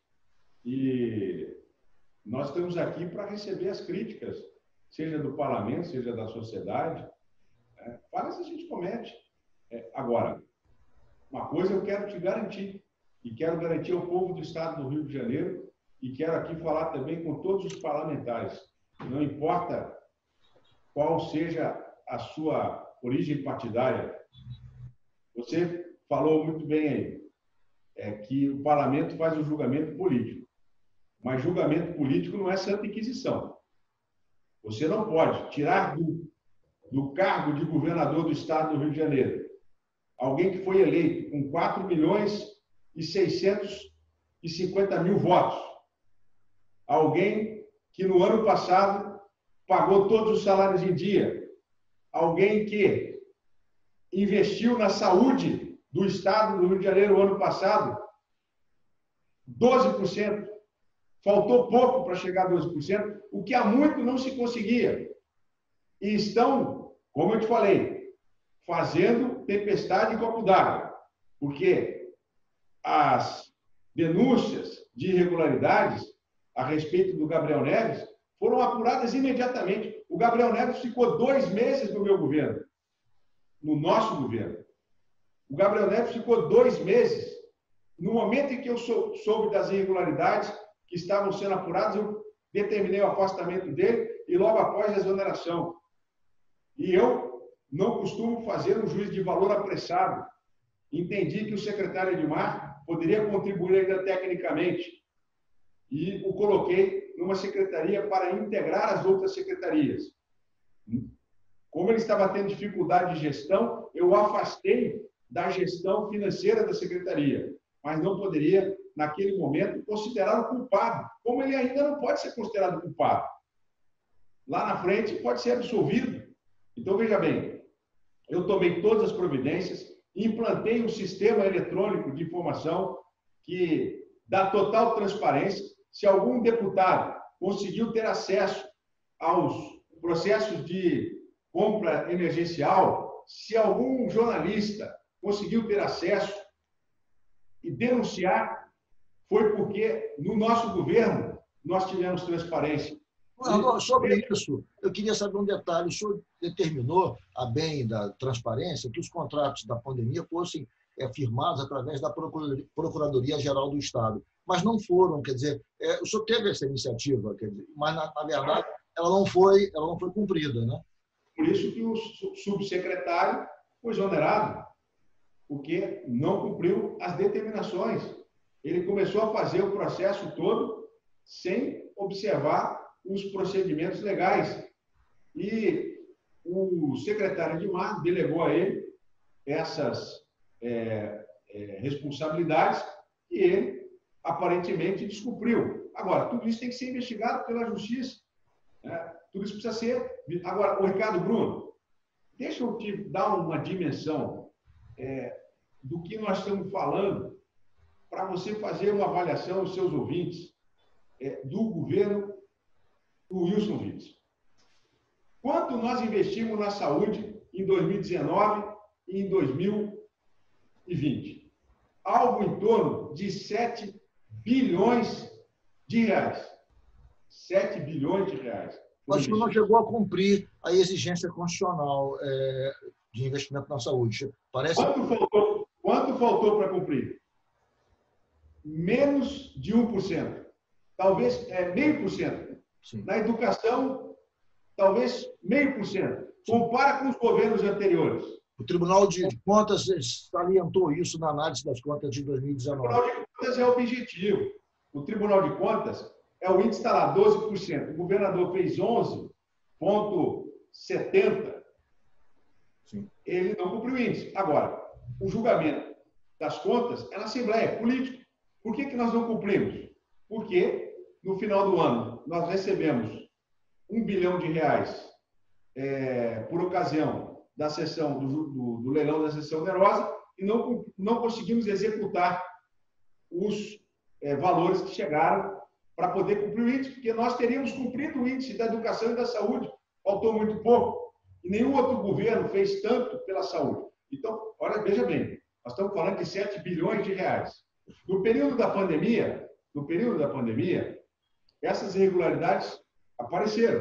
E nós estamos aqui para receber as críticas, seja do parlamento, seja da sociedade. É, falhas a gente comete. É, agora, uma coisa eu quero te garantir, e quero garantir ao povo do estado do Rio de Janeiro, e quero aqui falar também com todos os parlamentares. Não importa qual seja a sua origem partidária. Você falou muito bem aí, é que o parlamento faz o julgamento político. Mas julgamento político não é Santa Inquisição. Você não pode tirar do, do cargo de governador do estado do Rio de Janeiro alguém que foi eleito com quatro milhões e seiscentos e cinquenta mil votos. Alguém que no ano passado pagou todos os salários em dia. Alguém que investiu na saúde do estado do Rio de Janeiro no ano passado doze por cento. Faltou pouco para chegar a doze por cento, o que há muito não se conseguia. E estão, como eu te falei, fazendo tempestade em copo d'água, porque as denúncias de irregularidades a respeito do Gabriel Neves foram apuradas imediatamente. O Gabriel Neves ficou dois meses no meu governo, no nosso governo. O Gabriel Neves ficou dois meses. No momento em que eu sou, soube das irregularidades que estavam sendo apuradas, eu determinei o afastamento dele e logo após a exoneração. E eu não costumo fazer um juízo de valor apressado. Entendi que o secretário Edmar poderia contribuir ainda tecnicamente e o coloquei numa secretaria para integrar as outras secretarias. Como ele estava tendo dificuldade de gestão, eu o afastei da gestão financeira da secretaria, mas não poderia, naquele momento, considerá-lo culpado, como ele ainda não pode ser considerado culpado. Lá na frente pode ser absolvido. Então, veja bem, eu tomei todas as providências, implantei um sistema eletrônico de informação que dá total transparência. Se algum deputado conseguiu ter acesso aos processos de compra emergencial, se algum jornalista conseguiu ter acesso e denunciar, foi porque no nosso governo nós tivemos transparência. Agora, sobre isso, eu queria saber um detalhe. O senhor determinou, a bem da transparência, que os contratos da pandemia fossem é, firmados através da Procuradoria-Geral do Estado, mas não foram. Quer dizer, é, o senhor teve essa iniciativa, quer dizer, mas, na, na verdade, ela não foi, ela não foi cumprida, né? Por isso que o subsecretário foi exonerado, porque não cumpriu as determinações. Ele começou a fazer o processo todo sem observar os procedimentos legais. E o secretário de Mar delegou a ele essas é, é, responsabilidades e ele, aparentemente, descumpriu. Agora, tudo isso tem que ser investigado pela Justiça. Né? Tudo isso precisa ser... Agora, o Ricardo Bruno, deixa eu te dar uma dimensão é, do que nós estamos falando para você fazer uma avaliação, os seus ouvintes, é, do governo do Wilson Witzel. Quanto nós investimos na saúde em dois mil e dezenove e em dois mil e vinte? Algo em torno de sete bilhões de reais. sete bilhões de reais. Acho que não chegou a cumprir a exigência constitucional é, de investimento na saúde. Parece... Quanto faltou, quanto faltou para cumprir? Menos de um por cento. Talvez é, meio por cento. Sim. Na educação, talvez meio por cento. Compara com os governos anteriores. O Tribunal de Contas salientou isso na análise das contas de dois mil e dezenove. O Tribunal de Contas é objetivo. O Tribunal de Contas é o índice está lá, doze por cento. O governador fez onze vírgula setenta por cento. Ele não cumpriu o índice. Agora, o julgamento das contas é na Assembleia, é político. Por que que nós não cumprimos? Porque, no final do ano, nós recebemos um bilhão de reais é, por ocasião da sessão, do, do, do leilão da sessão onerosa e não, não conseguimos executar os é, valores que chegaram para poder cumprir o índice, porque nós teríamos cumprido o índice da educação e da saúde. Faltou muito pouco. E nenhum outro governo fez tanto pela saúde. Então, olha, veja bem, nós estamos falando de sete bilhões de reais. No período da pandemia, no período da pandemia, essas irregularidades apareceram.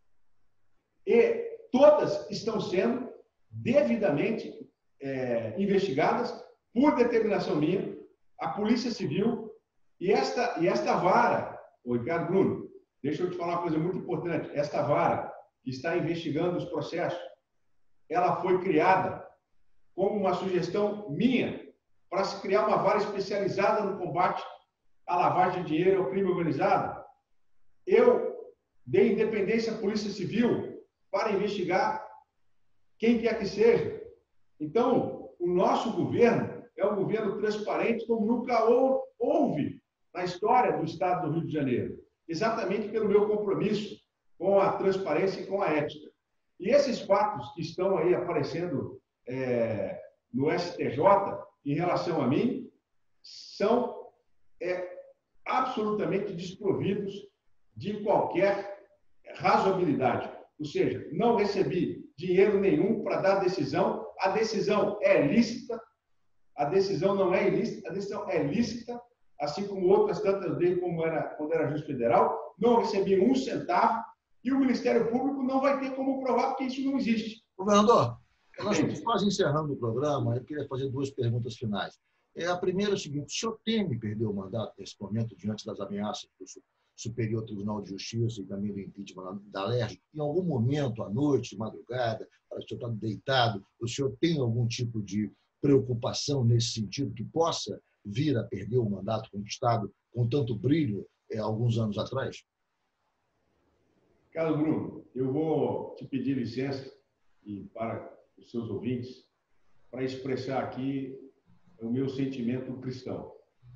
E todas estão sendo devidamente é, investigadas por determinação minha, a Polícia Civil e esta, e esta vara, o Ricardo Bruno, deixa eu te falar uma coisa muito importante, esta vara que está investigando os processos, ela foi criada como uma sugestão minha para se criar uma vara especializada no combate à lavagem de dinheiro e ao crime organizado. Eu dei independência à Polícia Civil para investigar quem quer que seja. Então, o nosso governo é um governo transparente como nunca houve na história do Estado do Rio de Janeiro, exatamente pelo meu compromisso com a transparência e com a ética. E esses fatos que estão aí aparecendo é, no S T J em relação a mim são é, absolutamente desprovidos de qualquer razoabilidade. Ou seja, não recebi dinheiro nenhum para dar decisão. A decisão é lícita, a decisão não é ilícita, a decisão é lícita, assim como outras tantas vezes, como era quando era juiz federal, não recebi um centavo e o Ministério Público não vai ter como provar porque isso não existe. Governador, nós estamos quase encerrando o programa, eu queria fazer duas perguntas finais. É, a primeira é o seguinte: o senhor teme perder o mandato nesse momento diante das ameaças do Superior Tribunal de Justiça e também do impeachment da Alerj? Em algum momento, à noite, de madrugada, para o senhor estar deitado, o senhor tem algum tipo de preocupação nesse sentido que possa vir a perder o mandato conquistado com tanto brilho é, alguns anos atrás? Carlos Bruno, eu vou te pedir licença e para os seus ouvintes para expressar aqui o meu sentimento cristão.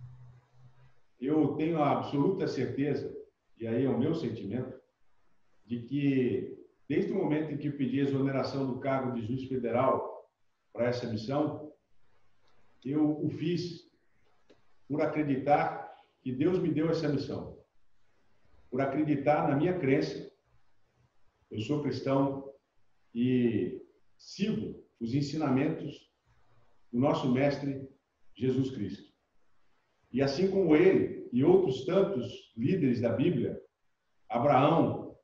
Eu tenho a absoluta certeza, e aí é o meu sentimento, de que desde o momento em que eu pedi a exoneração do cargo de juiz federal para essa missão, eu o fiz por acreditar que Deus me deu essa missão, por acreditar na minha crença. Eu sou cristão e sigo os ensinamentos do nosso mestre Jesus Cristo. E assim como ele e outros tantos líderes da Bíblia, Abraão,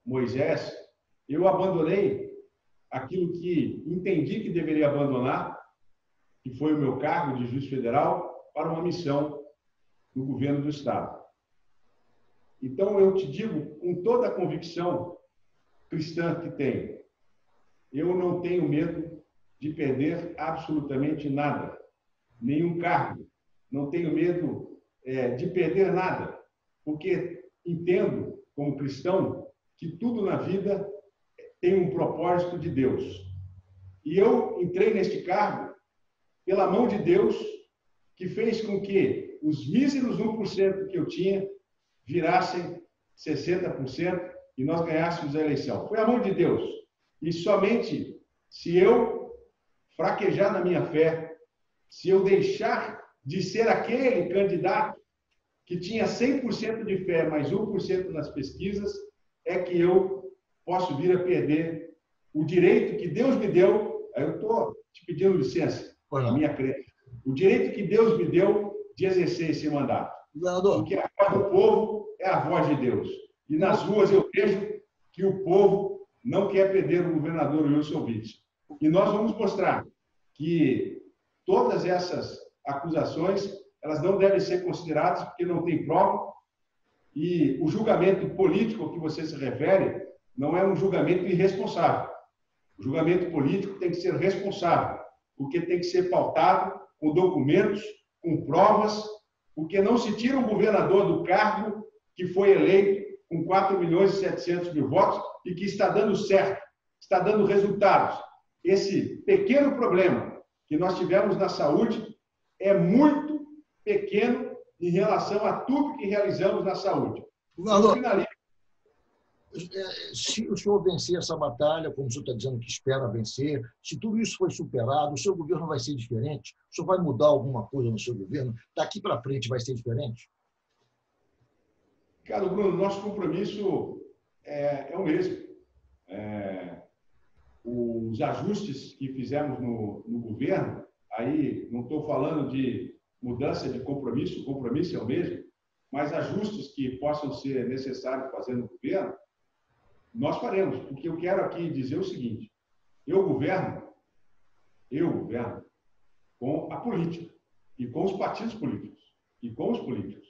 Moisés, eu abandonei aquilo que entendi que deveria abandonar, que foi o meu cargo de juiz federal, para uma missão no governo do Estado. Então, eu te digo, com toda a convicção cristã que tenho, eu não tenho medo de perder absolutamente nada, nenhum cargo, não tenho medo é, de perder nada, porque entendo, como cristão, que tudo na vida tem um propósito de Deus. E eu entrei neste cargo pela mão de Deus, que fez com que os míseros um por cento que eu tinha virassem sessenta por cento e nós ganhássemos a eleição. Foi a mão de Deus. E somente se eu fraquejar na minha fé, se eu deixar de ser aquele candidato que tinha cem por cento de fé, mais um por cento nas pesquisas, é que eu posso vir a perder o direito que Deus me deu. Aí eu estou te pedindo licença, a minha crença. O direito que Deus me deu de exercer esse mandato. Governador. Porque a voz do povo é a voz de Deus. E nas ruas eu vejo que o povo não quer perder o governador Wilson Witzel. E nós vamos mostrar que todas essas acusações, elas não devem ser consideradas porque não tem prova. E o julgamento político ao que você se refere não é um julgamento irresponsável. O julgamento político tem que ser responsável, porque tem que ser pautado com documentos, com provas, porque não se tira um governador do cargo que foi eleito com quatro milhões e setecentos mil votos e que está dando certo, está dando resultados. Esse pequeno problema que nós tivemos na saúde é muito pequeno em relação a tudo que realizamos na saúde. Governador, se o senhor vencer essa batalha, como o senhor está dizendo que espera vencer, se tudo isso foi superado, o seu governo vai ser diferente? O senhor vai mudar alguma coisa no seu governo? Daqui para frente vai ser diferente? Cara, Bruno, nosso compromisso é, é o mesmo. É, os ajustes que fizemos no, no governo, aí não estou falando de mudança de compromisso, o compromisso é o mesmo, mas ajustes que possam ser necessários fazer no governo, nós faremos. Porque eu quero aqui dizer o seguinte: eu governo, eu governo com a política e com os partidos políticos e com os políticos.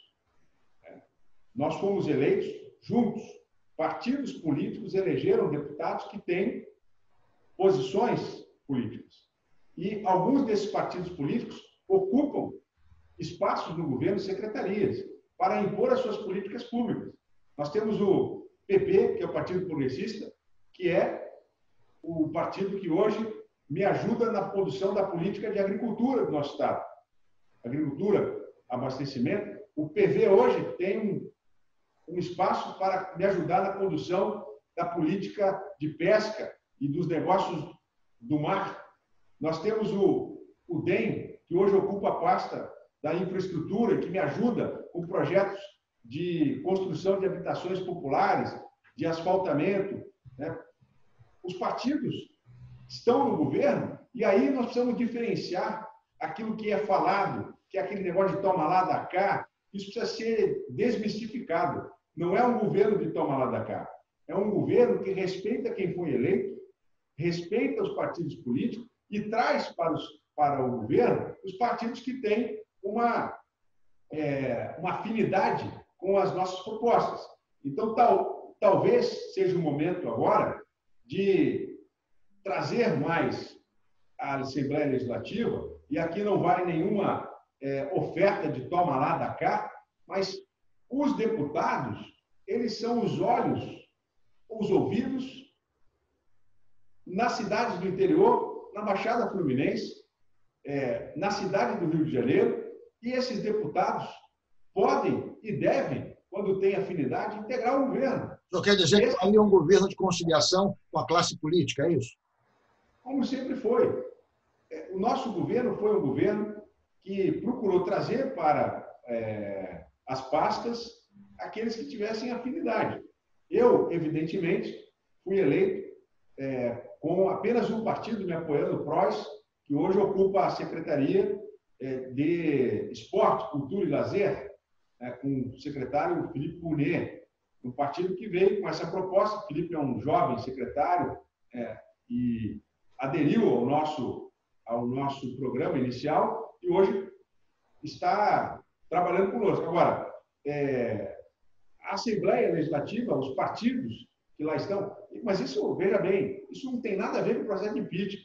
Nós fomos eleitos juntos. Partidos políticos elegeram deputados que têm posições políticas. E alguns desses partidos políticos ocupam espaços no governo, secretarias, para impor as suas políticas públicas. Nós temos o P P, que é o Partido Progressista, que é o partido que hoje me ajuda na produção da política de agricultura do nosso Estado. Agricultura, abastecimento. O P V hoje tem um, um espaço para me ajudar na produção da política de pesca e dos negócios do mar. Nós temos o, o D E M, que hoje ocupa a pasta da infraestrutura, que me ajuda com projetos de construção de habitações populares, de asfaltamento, né? Os partidos estão no governo e aí nós precisamos diferenciar aquilo que é falado, que é aquele negócio de toma lá da cá. Isso precisa ser desmistificado. Não é um governo de toma lá da cá. É um governo que respeita quem foi eleito, respeita os partidos políticos e traz para, os, para o governo os partidos que têm uma, é, uma afinidade com as nossas propostas. Então, tal, talvez seja o momento agora de trazer mais a Assembleia Legislativa, e aqui não vale nenhuma é, oferta de toma lá da cá, mas os deputados, eles são os olhos, os ouvidos nas cidades do interior, na Baixada Fluminense, é, na cidade do Rio de Janeiro, e esses deputados podem e devem, quando têm afinidade, integrar o governo. O senhor quer dizer Esse... que aí é um governo de conciliação com a classe política, é isso? Como sempre foi. O nosso governo foi um governo que procurou trazer para é, as pastas aqueles que tivessem afinidade. Eu, evidentemente, fui eleito é, com apenas um partido me apoiando, o P R O S, que hoje ocupa a Secretaria é, de Esporte, Cultura e Lazer, é, com o secretário Felipe Punet. Um partido que veio com essa proposta. O Felipe é um jovem secretário é, e aderiu ao nosso, ao nosso programa inicial e hoje está trabalhando conosco. Agora, é, a Assembleia Legislativa, os partidos que lá estão, mas isso, veja bem, isso não tem nada a ver com o processo de impeachment.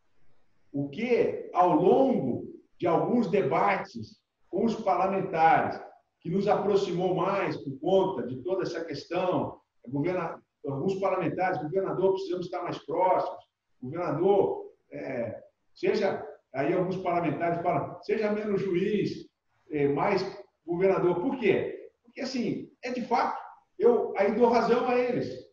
O que, ao longo de alguns debates com os parlamentares, que nos aproximou mais por conta de toda essa questão, governa, alguns parlamentares, governador, precisamos estar mais próximos, governador, é, seja, aí alguns parlamentares falam, seja menos juiz, é, mais governador. Por quê? Porque, assim, é de fato, eu aí dou razão a eles,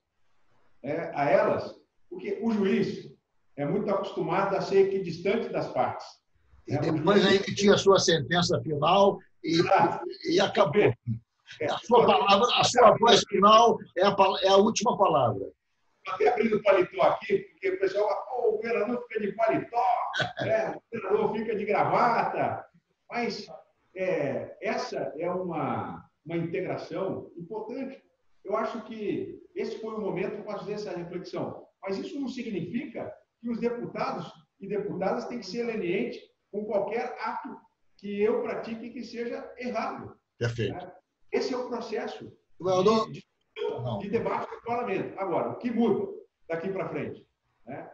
é, a elas, porque o juiz é muito acostumado a ser equidistante das partes. E depois aí emitir a sua sentença final e, ah, e acabou. É, a sua palavra, a sua voz final é a, é a última palavra. Até abrindo o paletó aqui, porque o pessoal fala, oh, o governador fica de paletó, é, o governador fica de gravata. Mas é, essa é uma, uma integração importante. Eu acho que esse foi o momento para fazer essa reflexão. Mas isso não significa que os deputados e deputadas têm que ser lenientes com qualquer ato que eu pratique que seja errado. Perfeito. Né? Esse é o processo Governador... de, de, de debate no parlamento. Agora, o que muda daqui para frente? Né?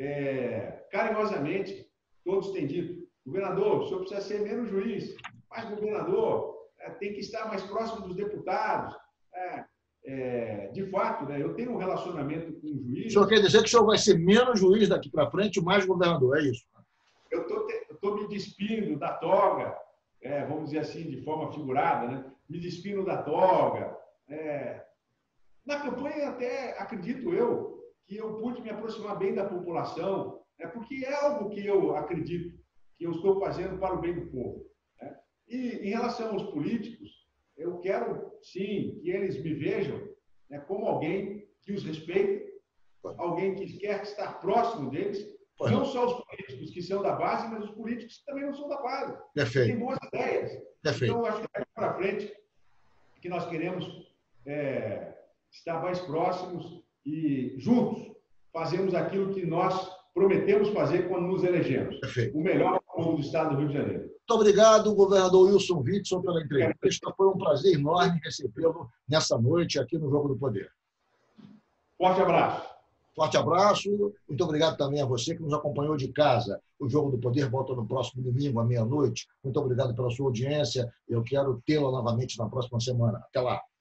É, carinhosamente, todos têm dito, governador, o senhor precisa ser menos juiz, mas governador é, tem que estar mais próximo dos deputados. É, é, de fato, né, eu tenho um relacionamento com o juiz... O senhor quer dizer que o senhor vai ser menos juiz daqui para frente, mais governador, é isso? Eu estou me despindo da toga, é, vamos dizer assim, de forma figurada, né? Me despindo da toga. É... Na campanha, até acredito eu, que eu pude me aproximar bem da população, né? Porque é algo que eu acredito que eu estou fazendo para o bem do povo. Né? E em relação aos políticos, eu quero, sim, que eles me vejam, né, como alguém que os respeita, alguém que quer estar próximo deles. Pois não, não só os políticos que são da base, mas os políticos que também não são da base. Perfeito. Têm boas ideias. Perfeito. Então, acho que daqui para frente, que nós queremos é, estar mais próximos e juntos fazemos aquilo que nós prometemos fazer quando nos elegemos. Perfeito. O melhor povo do estado do Rio de Janeiro. Muito obrigado, governador Wilson Witzel, pela entrevista. Foi um prazer enorme recebê-lo nessa noite aqui no Jogo do Poder. Forte abraço. Forte abraço. Muito obrigado também a você que nos acompanhou de casa. O Jogo do Poder volta no próximo domingo, à meia-noite. Muito obrigado pela sua audiência. Eu quero tê-la novamente na próxima semana. Até lá.